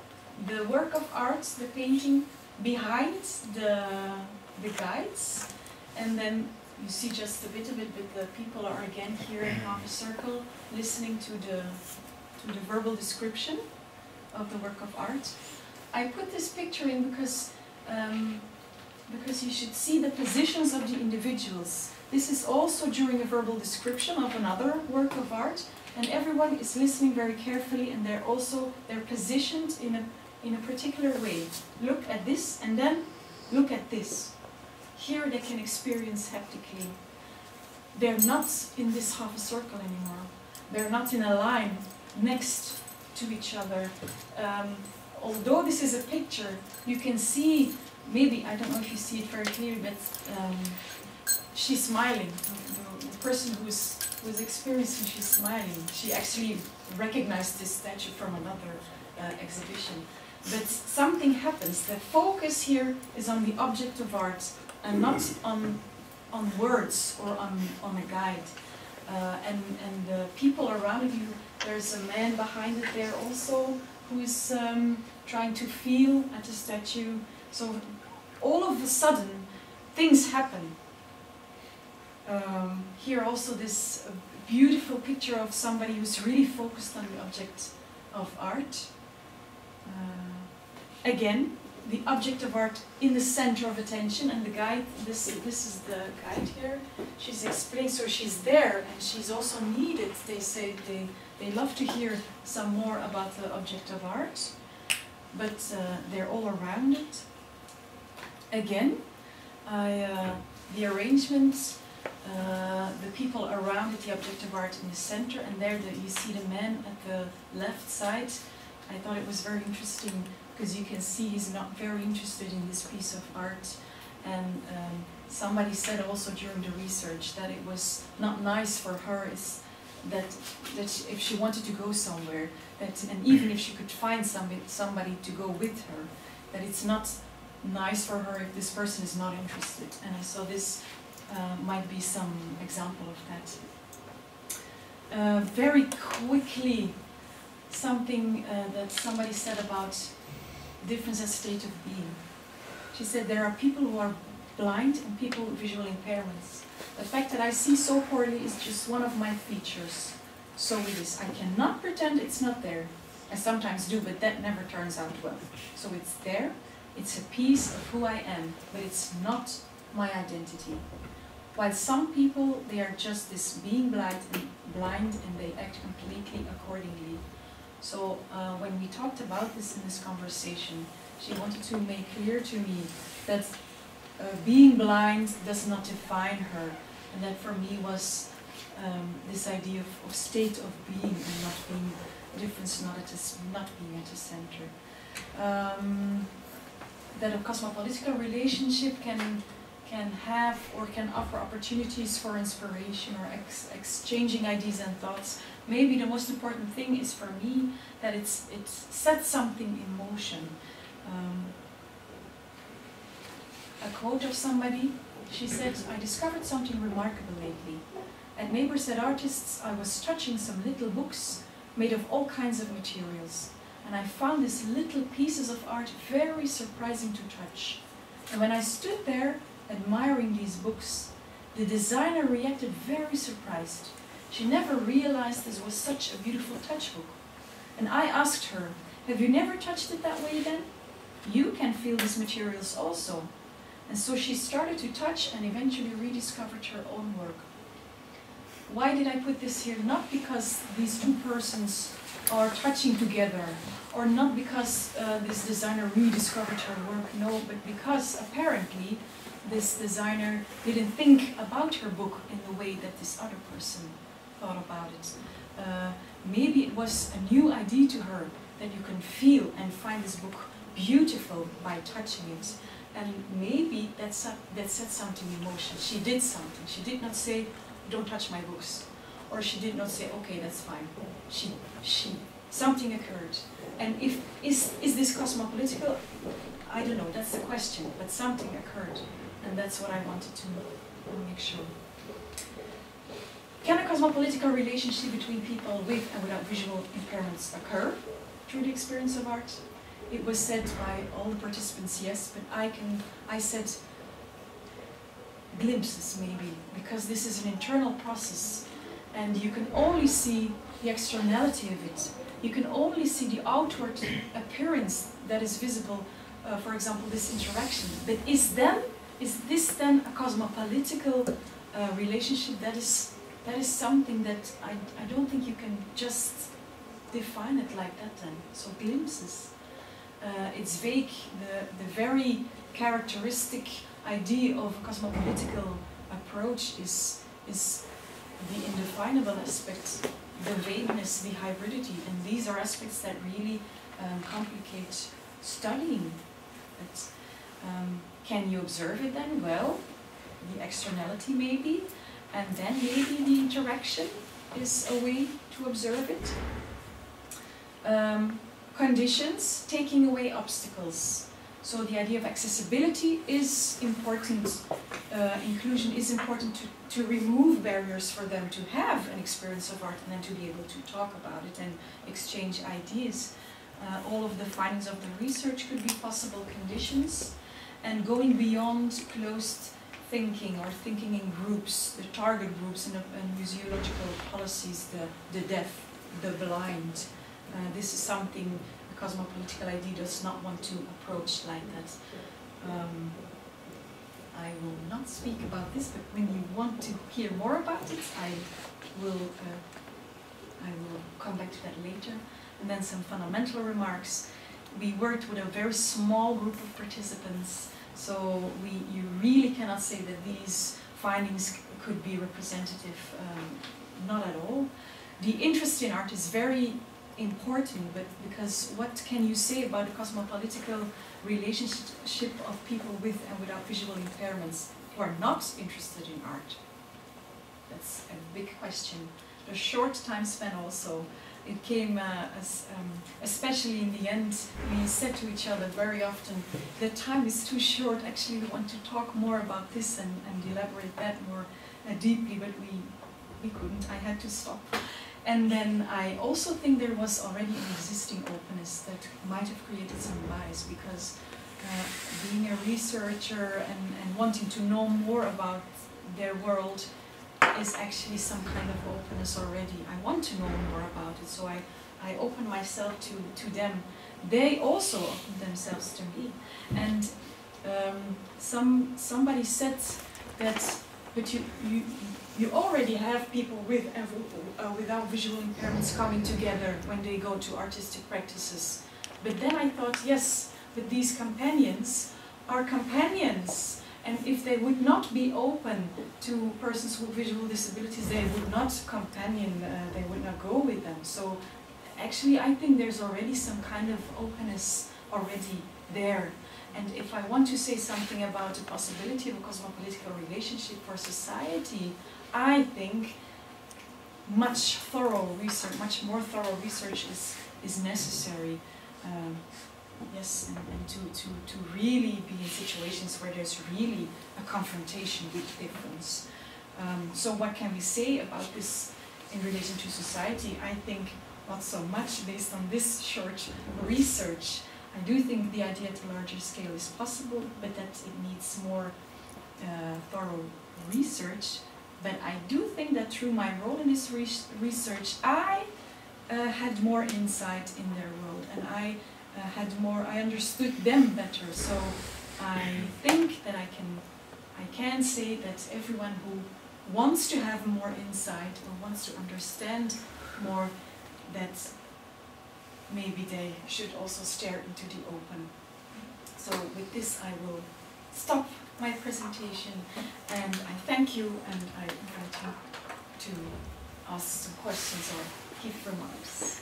The work of art, the painting behind the the guides, and then you see just a bit of it, but the people are again here in half a circle, listening to the to the verbal description of the work of art. I put this picture in because um, because you should see the positions of the individuals. This is also during a verbal description of another work of art, and everyone is listening very carefully, and they're also they're positioned in a in a particular way. Look at this, and then look at this. Here they can experience haptically. They're not in this half a circle anymore. They're not in a line next to each other. Um, although this is a picture, you can see, maybe, I don't know if you see it very clearly, but um, she's smiling. The, the person who's, who's experiencing, she's smiling. She actually recognized this statue from another uh, exhibition. But something happens. The focus here is on the object of art and not on, on words or on, on a guide. Uh, and, and the people around you, there's a man behind it there also who is um, trying to feel at the statue. So all of a sudden, things happen. Um, here also this uh, beautiful picture of somebody who's really focused on the object of art. Uh, again, the object of art in the center of attention, and the guide, this, this is the guide here, she's explaining, so she's there, and she's also needed. They say they, they love to hear some more about the object of art, but uh, they're all around it. Again, I, uh, the arrangement, uh, the people around it, the object of art in the center, and there the, you see the man at the left side. I thought it was very interesting, because you can see he's not very interested in this piece of art. And um, somebody said also during the research that it was not nice for her is that, that she, if she wanted to go somewhere, that, and even if she could find somebody, somebody to go with her, that it's not nice for her if this person is not interested. And I saw this uh, might be some example of that. Uh, very quickly, something uh, that somebody said about difference as state of being. She said there are people who are blind and people with visual impairments. The fact that I see so poorly is just one of my features. So it is. I cannot pretend it's not there. I sometimes do, but that never turns out well. So it's there, it's a piece of who I am, but it's not my identity. While some people, they are just this being blind and, blind and they act completely accordingly. So uh, when we talked about this in this conversation, she wanted to make clear to me that uh, being blind does not define her, and that for me was um, this idea of, of state of being and not being a difference, not, at a, not being at the center. Um, that a cosmopolitical relationship can can have or can offer opportunities for inspiration or ex exchanging ideas and thoughts. Maybe the most important thing is for me that it's it sets something in motion. Um, quote of somebody. She said, "I discovered something remarkable lately. At Neighbors at Artists, I was touching some little books made of all kinds of materials. And I found these little pieces of art very surprising to touch. And when I stood there admiring these books, the designer reacted very surprised. She never realized this was such a beautiful touch book. And I asked her, 'Have you never touched it that way then? You can feel these materials also.' And so she started to touch and eventually rediscovered her own work." Why did I put this here? Not because these two persons are touching together, or not because uh, this designer rediscovered her work, no, but because apparently this designer didn't think about her book in the way that this other person thought about it. Uh, maybe it was a new idea to her that you can feel and find this book beautiful by touching it. And maybe that set, that set something in motion. She did something. She did not say, "Don't touch my books." Or she did not say, "Okay, that's fine." She, she, something occurred. And if, is, is this cosmopolitical? I don't know, that's the question, but something occurred. And that's what I wanted to make sure. Can a cosmopolitical relationship between people with and without visual impairments occur through the experience of art? It was said by all the participants, yes, but I can, I said glimpses maybe, because this is an internal process and you can only see the externality of it. You can only see the outward appearance that is visible, uh, for example, this interaction. But is then, is this then a cosmopolitical uh, relationship? That is, that is something that I, I don't think you can just define it like that then. So glimpses. Uh, it's vague. The, the very characteristic idea of a cosmopolitical approach is, is the indefinable aspects, the vagueness, the hybridity, and these are aspects that really um, complicate studying it. Um, can you observe it then? Well, the externality maybe, and then maybe the interaction is a way to observe it. Um, conditions, taking away obstacles. So the idea of accessibility is important, uh, inclusion is important to, to remove barriers for them to have an experience of art and then to be able to talk about it and exchange ideas. Uh, all of the findings of the research could be possible conditions, and going beyond closed thinking or thinking in groups, the target groups and, and museological policies, the, the deaf, the blind. Uh, this is something the cosmopolitical idea does not want to approach like that. Um, I will not speak about this, but when you want to hear more about it, I will, uh, I will come back to that later. And then some fundamental remarks. We worked with a very small group of participants, so we, you really cannot say that these findings could be representative, um, not at all. The interest in art is very important, but because what can you say about the cosmopolitical relationship of people with and without visual impairments who are not interested in art? That's a big question. The short time span also. It came uh, as, um, especially in the end, we said to each other very often, the time is too short, actually we want to talk more about this and, and elaborate that more uh, deeply, but we, we couldn't, I had to stop. And then I also think there was already an existing openness that might have created some bias, because uh, being a researcher and, and wanting to know more about their world is actually some kind of openness already. I want to know more about it, so I, I open myself to, to them. They also open themselves to me. And um, some, somebody said that, but you, you, you already have people with and uh, without visual impairments coming together when they go to artistic practices. But then I thought, yes, but these companions are companions. And if they would not be open to persons with visual disabilities, they would not companion, uh, they would not go with them. So actually I think there's already some kind of openness already there. And if I want to say something about the possibility of a cosmopolitical relationship for society, I think much thorough research, much more thorough research is, is necessary. Um, Yes, and, and to, to, to really be in situations where there's really a confrontation with difference. Um, so what can we say about this in relation to society? I think not so much based on this short research. I do think the idea at a larger scale is possible, but that it needs more uh, thorough research. But I do think that through my role in this re research, I uh, had more insight in their world, and I uh, had more, I understood them better. So I think that I can, I can say that everyone who wants to have more insight or wants to understand more, that maybe they should also stare into the open. So with this I will stop my presentation, and I thank you, and I invite you to ask some questions or give remarks.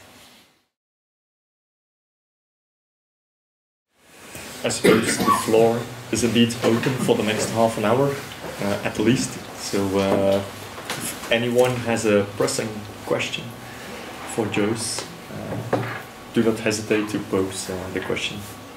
I suppose the floor is indeed open for the next half an hour, uh, at least. So uh, if anyone has a pressing question for Joyce, uh, do not hesitate to pose uh, the question.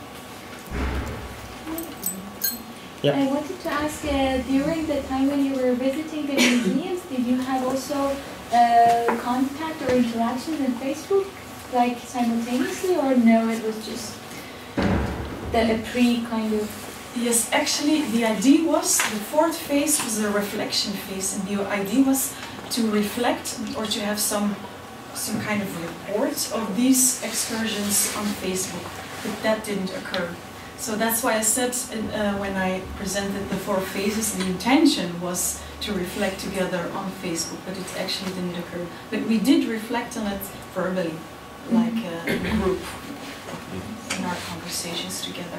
Yeah. I wanted to ask, uh, during the time when you were visiting the museums, did you have also uh, contact or interactions on Facebook, like simultaneously, or no, it was just the, a pre kind of... Yes, actually the idea was, the fourth phase was a reflection phase, and the idea was to reflect or to have some, some kind of report of these excursions on Facebook, but that didn't occur. So that's why I said uh, when I presented the four phases, the intention was to reflect together on Facebook, but it actually didn't occur. But we did reflect on it verbally, like uh, a group, in our conversations together.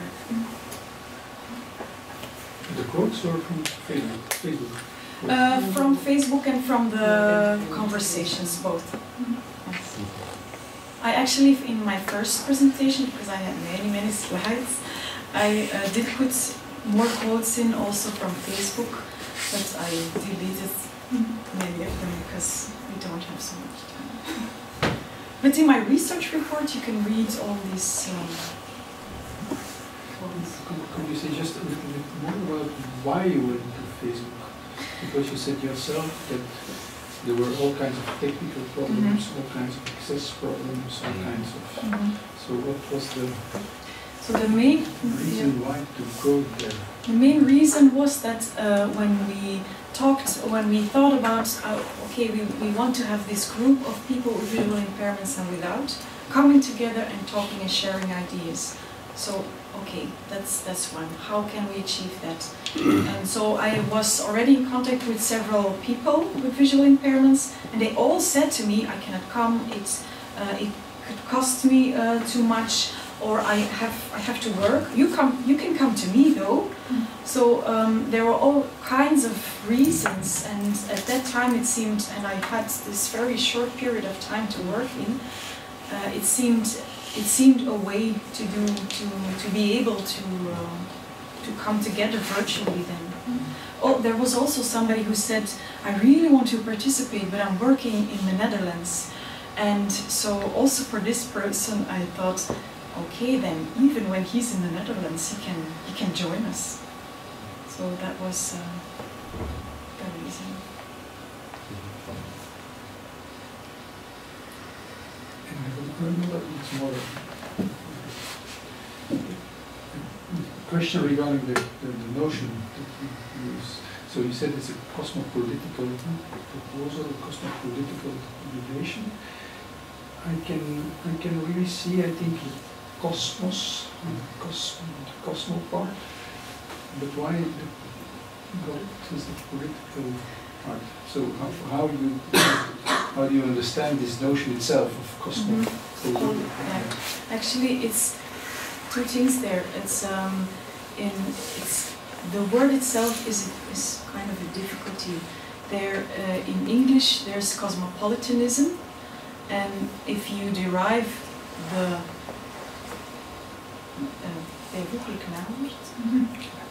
The quotes were from Facebook? Facebook. Uh, from Facebook and from the conversations, both. Yes. I actually, in my first presentation, because I had many, many slides, I uh, did put more quotes in also from Facebook, but I deleted many of them because we don't have so much time. But in my research report you can read all these um, quotes. Could you say just a little bit more about why you went to Facebook? Because you said yourself that there were all kinds of technical problems, mm-hmm. all kinds of access problems, all kinds of... Mm-hmm. So what was the... So the main reason yeah. why to go there? The main reason was that uh, when we talked, when we thought about, uh, okay, we, we want to have this group of people with visual impairments and without, coming together and talking and sharing ideas. So, okay, that's, that's one. How can we achieve that? And so I was already in contact with several people with visual impairments, and they all said to me, I cannot come, it's, uh, it could cost me uh, too much, or I have I have to work. You come, you can come to me though. Mm. So um, there were all kinds of reasons, and at that time it seemed, and I had this very short period of time to work in. Uh, it seemed it seemed a way to do to to be able to uh, to come together virtually then. Mm. Oh, there was also somebody who said, I really want to participate, but I'm working in the Netherlands, and so also for this person I thought, okay, then even when he's in the Netherlands, he can he can join us. So that was uh, the reason. And I don't know that it's more a question regarding the, the, the notion that you use. So you said it's a cosmopolitical proposal, a cosmopolitical relation. I can I can really see, I think, cosmos, the cos cosmo part, but why the, what is the political part? So how, how you how do you understand this notion itself of cosmo? Mm-hmm. Oh, yeah. Actually, it's two things there. It's um, in it's the word itself is is kind of a difficulty. There uh, in English, there's cosmopolitanism, and if you derive the Uh, mm-hmm.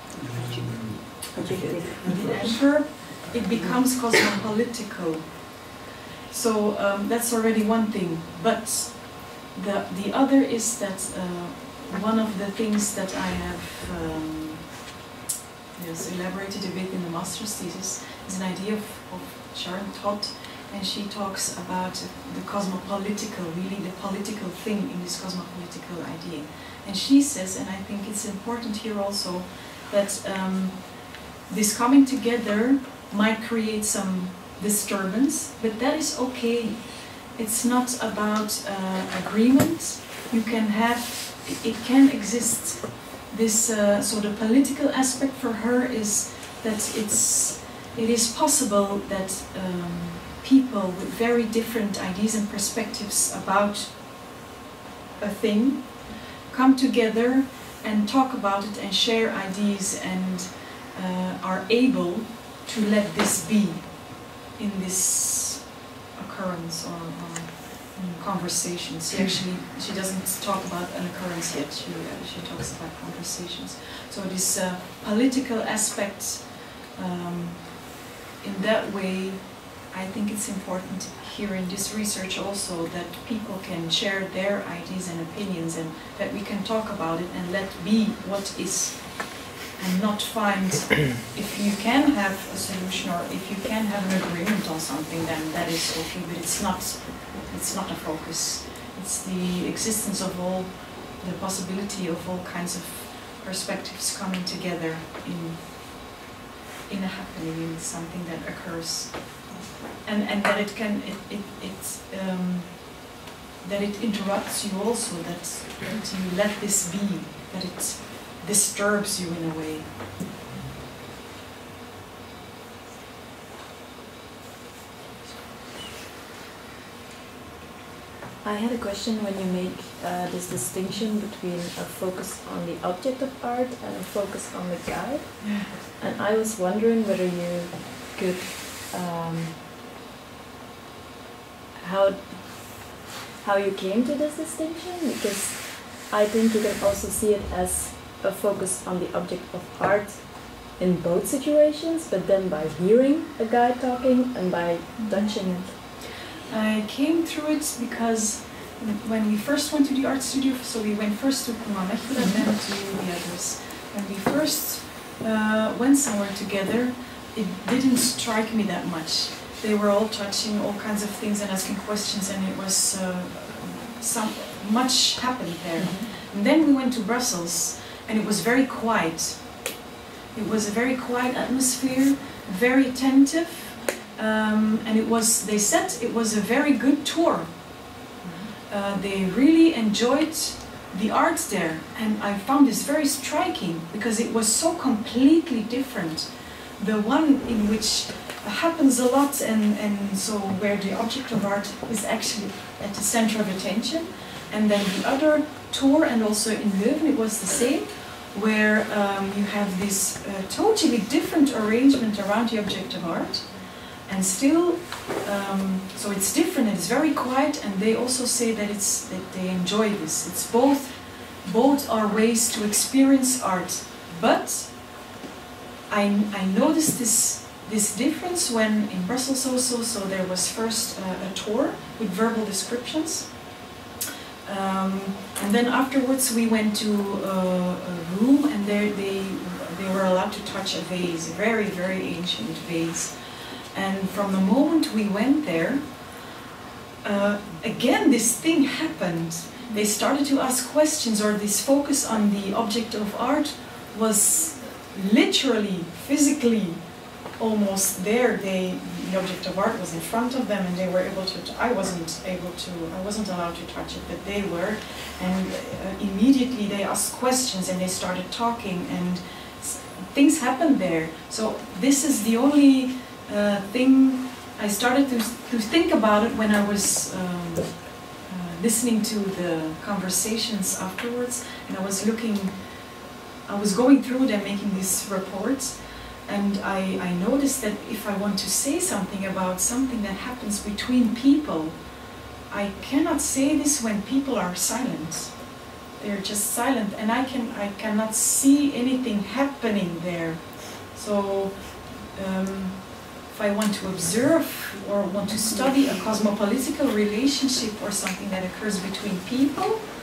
the adverb, it becomes cosmopolitical. So um, that's already one thing. But the the other is that uh, one of the things that I have um, yes, elaborated a bit in the master's thesis is an idea of, of Sharon Todd, and she talks about the cosmopolitical, really the political thing in this cosmopolitical idea. And she says, and I think it's important here also, that um, this coming together might create some disturbance, but that is okay. It's not about uh, agreement. You can have, it can exist. This, uh, so the political aspect for her is that it's, it is possible that um, people with very different ideas and perspectives about a thing come together and talk about it and share ideas and uh, are able to let this be in this occurrence or, or in conversations. She actually, she doesn't talk about an occurrence yet, she, uh, she talks about conversations. So this uh, political aspect, um, in that way, I think it's important here in this research also that people can share their ideas and opinions and that we can talk about it and let be what is, and not find, if you can have a solution or if you can have an agreement on something, then that is okay, but it's not, it's not a focus. It's the existence of all, the possibility of all kinds of perspectives coming together in, in a happening, in something that occurs. And, and that it can, it, it, it, um, that it interrupts you also, that, that you let this be, that it disturbs you in a way. I had a question when you make uh, this distinction between a focus on the object of art and a focus on the guide. Yeah. And I was wondering whether you could um, how how you came to this distinction, because I think you can also see it as a focus on the object of art in both situations, but then by hearing a guide talking and by touching it. I came through it because when we first went to the art studio, so we went first to Kumamechura and then to the others. When we first uh, went somewhere together, it didn't strike me that much. They were all touching all kinds of things and asking questions, and it was uh, some much happened there. Mm-hmm. And then we went to Brussels, and it was very quiet. It was a very quiet atmosphere, very attentive, um, and it was. They said it was a very good tour. Uh, they really enjoyed the art there, and I found this very striking because it was so completely different. The one in which happens a lot, and, and so where the object of art is actually at the center of attention, and then the other tour, and also in Leuven it was the same, where um, you have this uh, totally different arrangement around the object of art, and still, um, so it's different, it's very quiet, and they also say that it's that they enjoy this. It's both, both are ways to experience art, but I, I noticed this this difference when in Brussels also, so there was first uh, a tour with verbal descriptions, um, and then afterwards we went to uh, a room, and there they they were allowed to touch a vase, a very very ancient vase, and from the moment we went there, uh, again this thing happened. They started to ask questions, or this focus on the object of art was literally, physically, almost there. They, the object of art was in front of them, and they were able to. I wasn't able to. I wasn't allowed to touch it, but they were. And uh, immediately they asked questions, and they started talking, and things happened there. So this is the only uh, thing I started to to think about it when I was um, uh, listening to the conversations afterwards, and I was looking. I was going through them, making these reports, and I, I noticed that if I want to say something about something that happens between people, I cannot say this when people are silent. They're just silent, and I can I cannot see anything happening there. So um, if I want to observe or want to study a cosmopolitical relationship or something that occurs between people,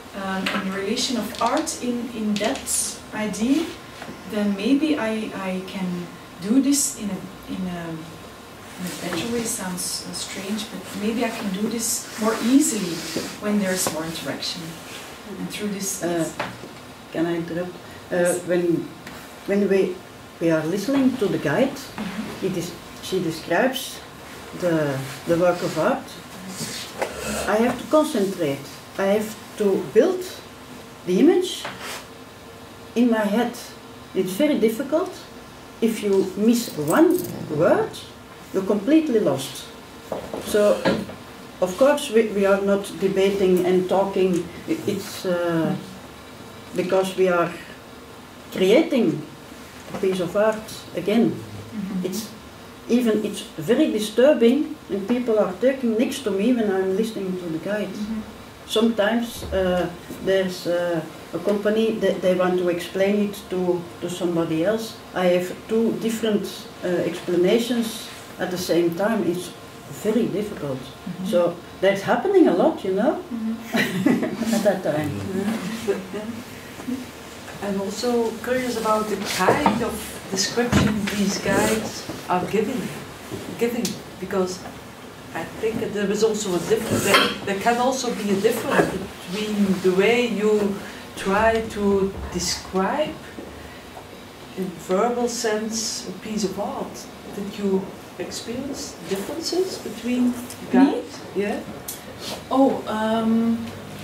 um, in relation of art in, in that idea, then maybe I, I can do this in a, in a, in a better way. Sounds uh, strange, but maybe I can do this more easily when there's more interaction. And through this... Uh, can I interrupt? Uh, when when we, we are listening to the guide, mm-hmm. it is, she describes the, the work of art. I have to concentrate. I have to build the image in my head. It's very difficult. If you miss one word, you're completely lost. So, of course, we, we are not debating and talking. It's uh, because we are creating a piece of art again. Mm-hmm. It's even it's very disturbing when people are talking next to me when I'm listening to the guide. Mm-hmm. Sometimes uh, there's uh, a company that they want to explain it to, to somebody else. I have two different uh, explanations at the same time. It's very difficult. Mm-hmm. So that's happening a lot, you know, mm-hmm. at that time. Mm-hmm. I'm also curious about the kind of description these guides are giving, giving, because I think that there is also a difference. There, there can also be a difference between the way you try to describe, in verbal sense, a piece of art. Did you experience differences between guides? Yeah. Oh, um,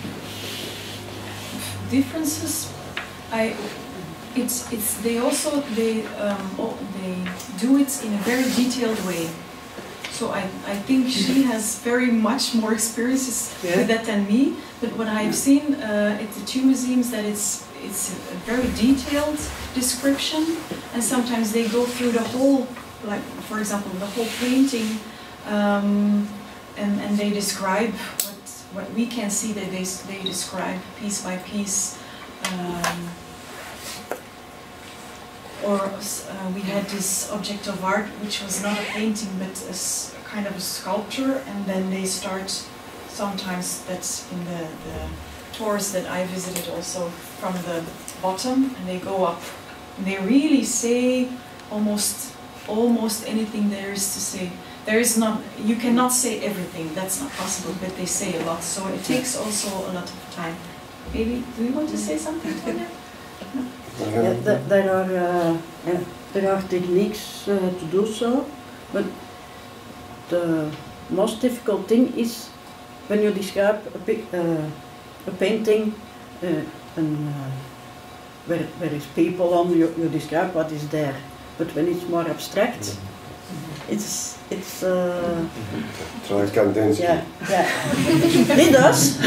differences. I. It's it's they also they um oh, they do it in a very detailed way. So I I think she has very much more experiences yeah. with that than me. But what I've seen uh, at the two museums that it's it's a very detailed description, and sometimes they go through the whole, like for example the whole painting, um, and and they describe what what we can see that they they describe piece by piece. Um, Or uh, we had this object of art, which was not a painting, but a s kind of a sculpture, and then they start, sometimes that's in the, the tours that I visited also, from the bottom, and they go up. And they really say almost, almost anything there is to say. There is not, you cannot say everything, that's not possible, but they say a lot, so it takes also a lot of time. Maybe, do you want to say something, Tanya? No? Yeah, th there are uh, yeah, there are techniques uh, to do so, but the most difficult thing is when you describe a, pic, uh, a painting, uh, and uh, where there is people on, you, you describe what is there. But when it's more abstract, mm-hmm. it's it's. Uh, Try Kandinsky. Yeah, yeah. He does.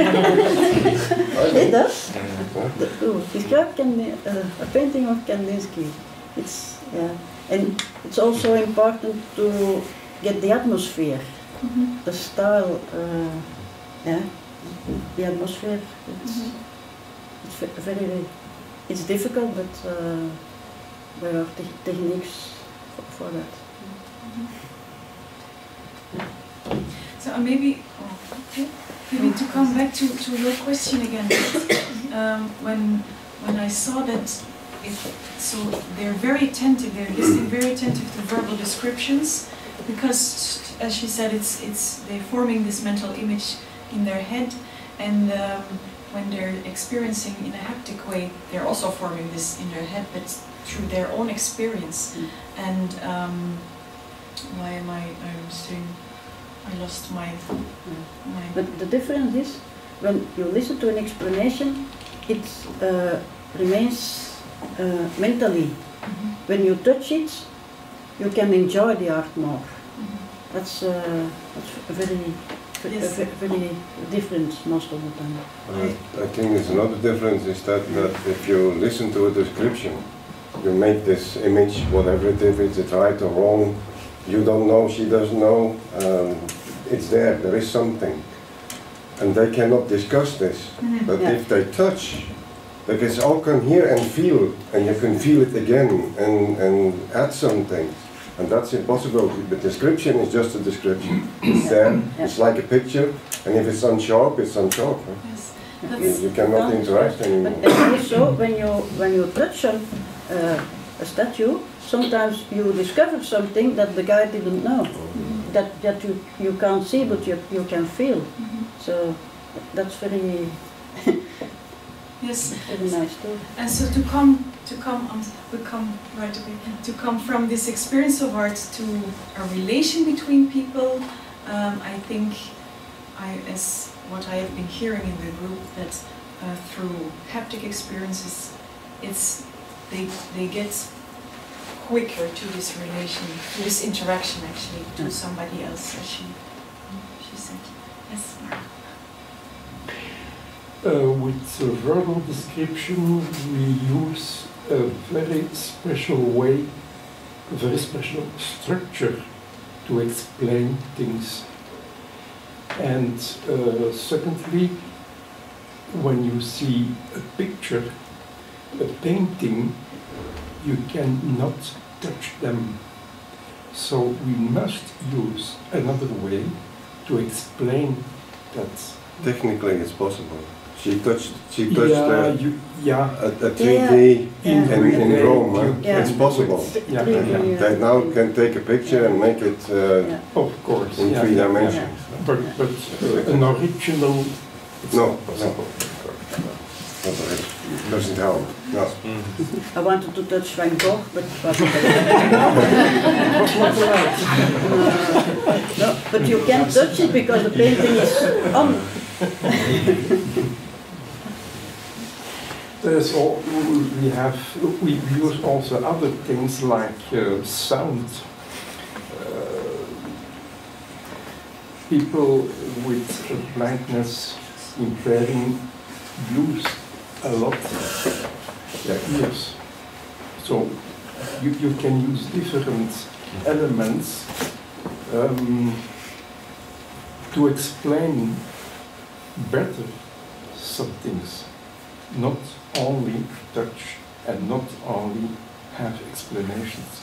He does. The, oh, describe Kandi, uh, a painting of Kandinsky. It's yeah, and it's also important to get the atmosphere, mm-hmm. the style. Uh, yeah, the atmosphere. It's mm-hmm. it's very. It's difficult, but uh, there are te techniques for, for that. Mm-hmm. So uh, maybe, oh, okay. maybe to come back to, to your question again, um, when when I saw that, it, so they're very attentive, they're listening very attentive to verbal descriptions, because as she said, it's it's they're forming this mental image in their head, and um, when they're experiencing in a haptic way, they're also forming this in their head, but through their own experience. Mm. And um, why am I? I'm saying. I lost my, my... But the difference is, when you listen to an explanation, it uh, remains uh, mentally. Mm-hmm. When you touch it, you can enjoy the art more. Mm-hmm. That's, uh, that's very, yes. a, very different most of the time. Uh, I think there's another difference is that, that if you listen to a description, you make this image, whatever it is, if it's right or wrong, you don't know, she doesn't know, um, it's there, there is something. And they cannot discuss this. Mm-hmm. But yeah. if they touch, they can all come here and feel, and you can feel it again and, and add something. And that's impossible. The description is just a description. It's there, yeah. it's like a picture, and if it's unsharp, it's unsharp. Huh? Yes. You, That's- you cannot can't- interact anymore. But and also, when you when you touch on uh, a statue, sometimes you discover something that the guy didn't know, that that you you can't see, but you you can feel. So that's very Yes. very nice too. And so to come, to come, um, we come right away, to come from this experience of art to a relation between people, um, I think, I, as what I have been hearing in the group, that uh, through haptic experiences, it's they they get quicker to this relation, to this interaction actually, to somebody else, as she she said. Yes, Mark. Uh, with uh, verbal description, we use a very special way, a very special structure to explain things. And uh, secondly, when you see a picture, a painting, you cannot touch them. So we must use another way to explain that. Technically, it's possible. She touched. She touched Yeah, uh, you, yeah. a, a three D Yeah. in, Yeah. in Rome. huh? Yeah. It's possible. Yeah, Three D, yeah. uh, They now can take a picture and make it uh, Yeah. Of course. in yeah, three yeah, dimensions. yeah. But, but uh, an original, it's No, not possible. Not really. It doesn't help. No. I wanted to touch Van Gogh, but wasn't It was not allowed. no, but you can touch it because the painting is on. There's all, we have, we use also other things like uh, sound. Uh, people with blindness impairing use a lot their ears. So you, you can use different elements um, to explain better some things. Not only touch and not only have explanations.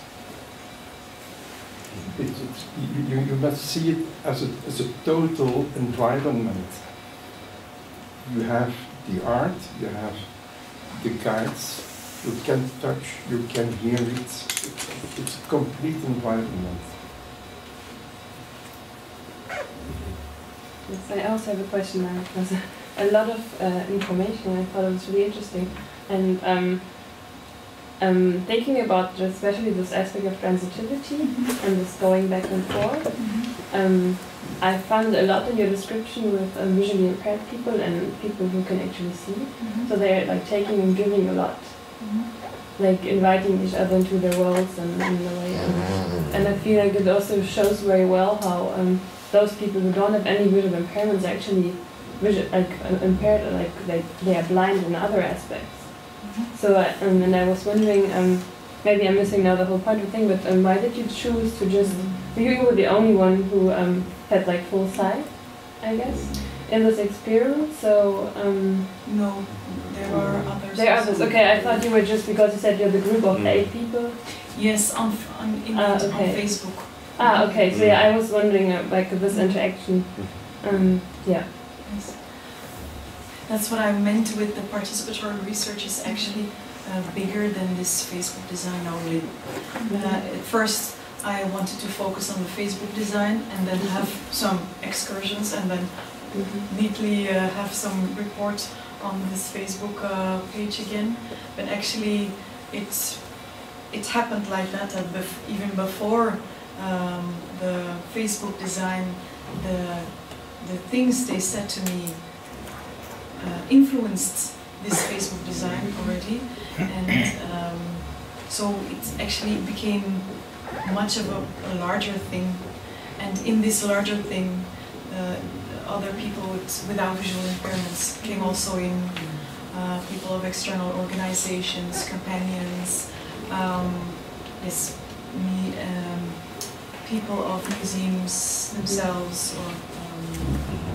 It, it, you, you must see it as a, as a total environment. You have the art, you have the guides, you can touch, you can hear it. It's a complete environment. Yes, I also have a question now. There's a, a lot of uh, information. I thought it was really interesting, and um, um, thinking about especially this aspect of transitivity mm-hmm. and this going back and forth. Mm-hmm. um, I found a lot in your description with um, visually impaired people and people who can actually see. Mm-hmm. So they're like taking and giving a lot, mm-hmm. like inviting each other into their worlds and in a way. And, and I feel like it also shows very well how. Um, those people who don't have any visual impairments actually visual, like uh, impaired, like they, they are blind in other aspects. Mm-hmm. So, uh, um, and I was wondering, um, maybe I'm missing now the whole point of the thing, but um, why did you choose to just, mm-hmm. you were the only one who um, had like full sight, I guess, in this experiment, so... Um, no, there are others. There are others, okay, I thought you were just, because you said you're the group of mm. eight people. Yes, on, on, in, uh, okay. on Facebook. Ah, okay. So yeah, I was wondering uh, like this interaction. Um, yeah. Yes. That's what I meant with the participatory research is actually uh, bigger than this Facebook design only. Uh, at first, I wanted to focus on the Facebook design and then have some excursions and then mm-hmm. neatly uh, have some report on this Facebook uh, page again. But actually, it's it happened like that. Uh, bef even before. Um, the Facebook design, the the things they said to me uh, influenced this Facebook design already, and um, so it actually became much of a, a larger thing. And in this larger thing, uh, other people with, without visual impairments came also in. Uh, people of external organizations, companions, um, yes, me. Um, people of museums themselves, or um,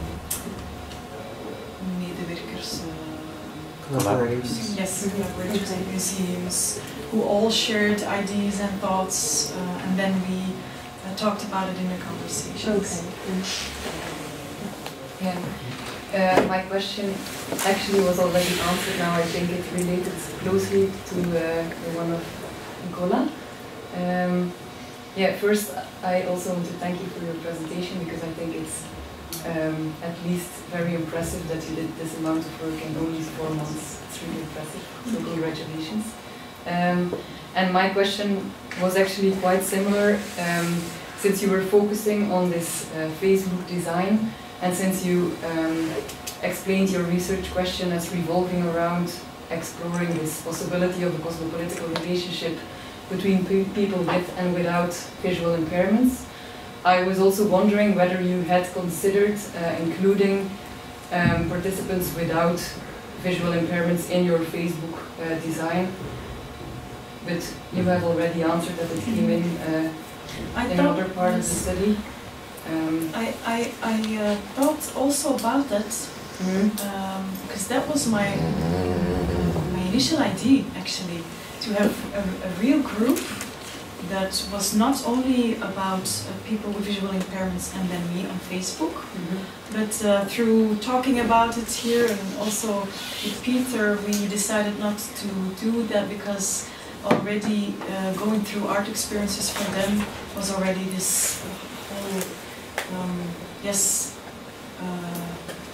medewerkers, uh, collaborators. Yes, collaborators in museums, who all shared ideas and thoughts, uh, and then we uh, talked about it in the conversations. Okay. Yeah. Uh, my question actually was already answered now. I think it related closely to uh, the one of Nicola. Um, yeah, first I also want to thank you for your presentation, because I think it's um, at least very impressive that you did this amount of work in only four months. It's really impressive, so congratulations. Um, and my question was actually quite similar, um, since you were focusing on this uh, Facebook design, and since you um, explained your research question as revolving around exploring this possibility of a cosmopolitical relationship between pe people with and without visual impairments, I was also wondering whether you had considered uh, including um, participants without visual impairments in your Facebook uh, design, but you have already answered that it came in uh, I in thought another part of the yes. study. Um, I, I, I uh, thought also about that, mm-hmm. um, because that was my, my initial idea, actually, to have a, a real group that was not only about uh, people with visual impairments and then me on Facebook, mm-hmm. but uh, through talking about it here and also with Peter, we decided not to do that, because already uh, going through art experiences for them was already this whole, um, yes, uh,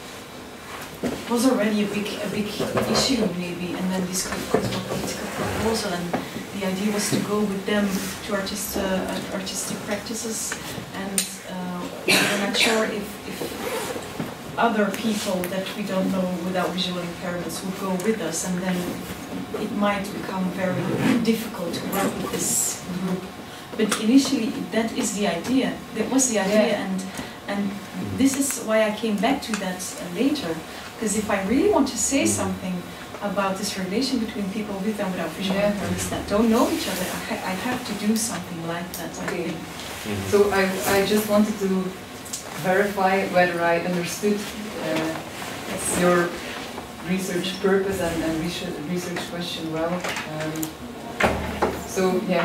was already a big, a big issue maybe, and then this cosmopolitical proposal, and the idea was to go with them to artist, uh, artistic practices, and uh, we're not sure if, if other people that we don't know without visual impairments would go with us, and then it might become very difficult to work with this group. But initially, that is the idea. That was the idea, Yeah. and and this is why I came back to that uh, later. Because if I really want to say something about this relation between people with and without visual Yeah. impairments that don't know each other, I, ha I have to do something like that. I Okay. think. Mhm. So I, I just wanted to verify whether I understood uh, your research purpose and, and research, research question well. Um, so yeah,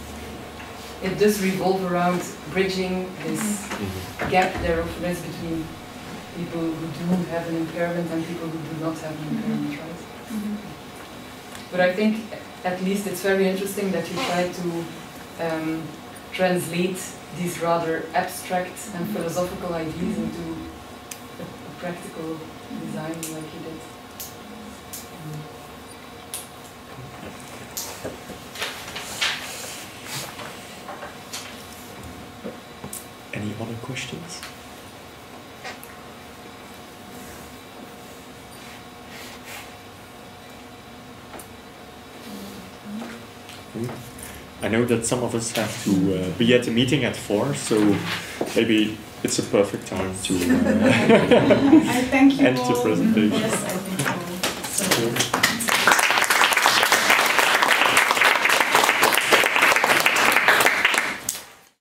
it does revolve around bridging this Mhm. gap there of is between people who do have an impairment and people who do not have an impairment, right? Mhm. But I think at least it's very interesting that you try to um, translate these rather abstract and philosophical ideas into a, a practical design like you did. Mm. Any other questions? Good. I know that some of us have to uh, be at the meeting at four, so maybe it's a perfect time to uh, I thank you end the all. presentation. Yes, I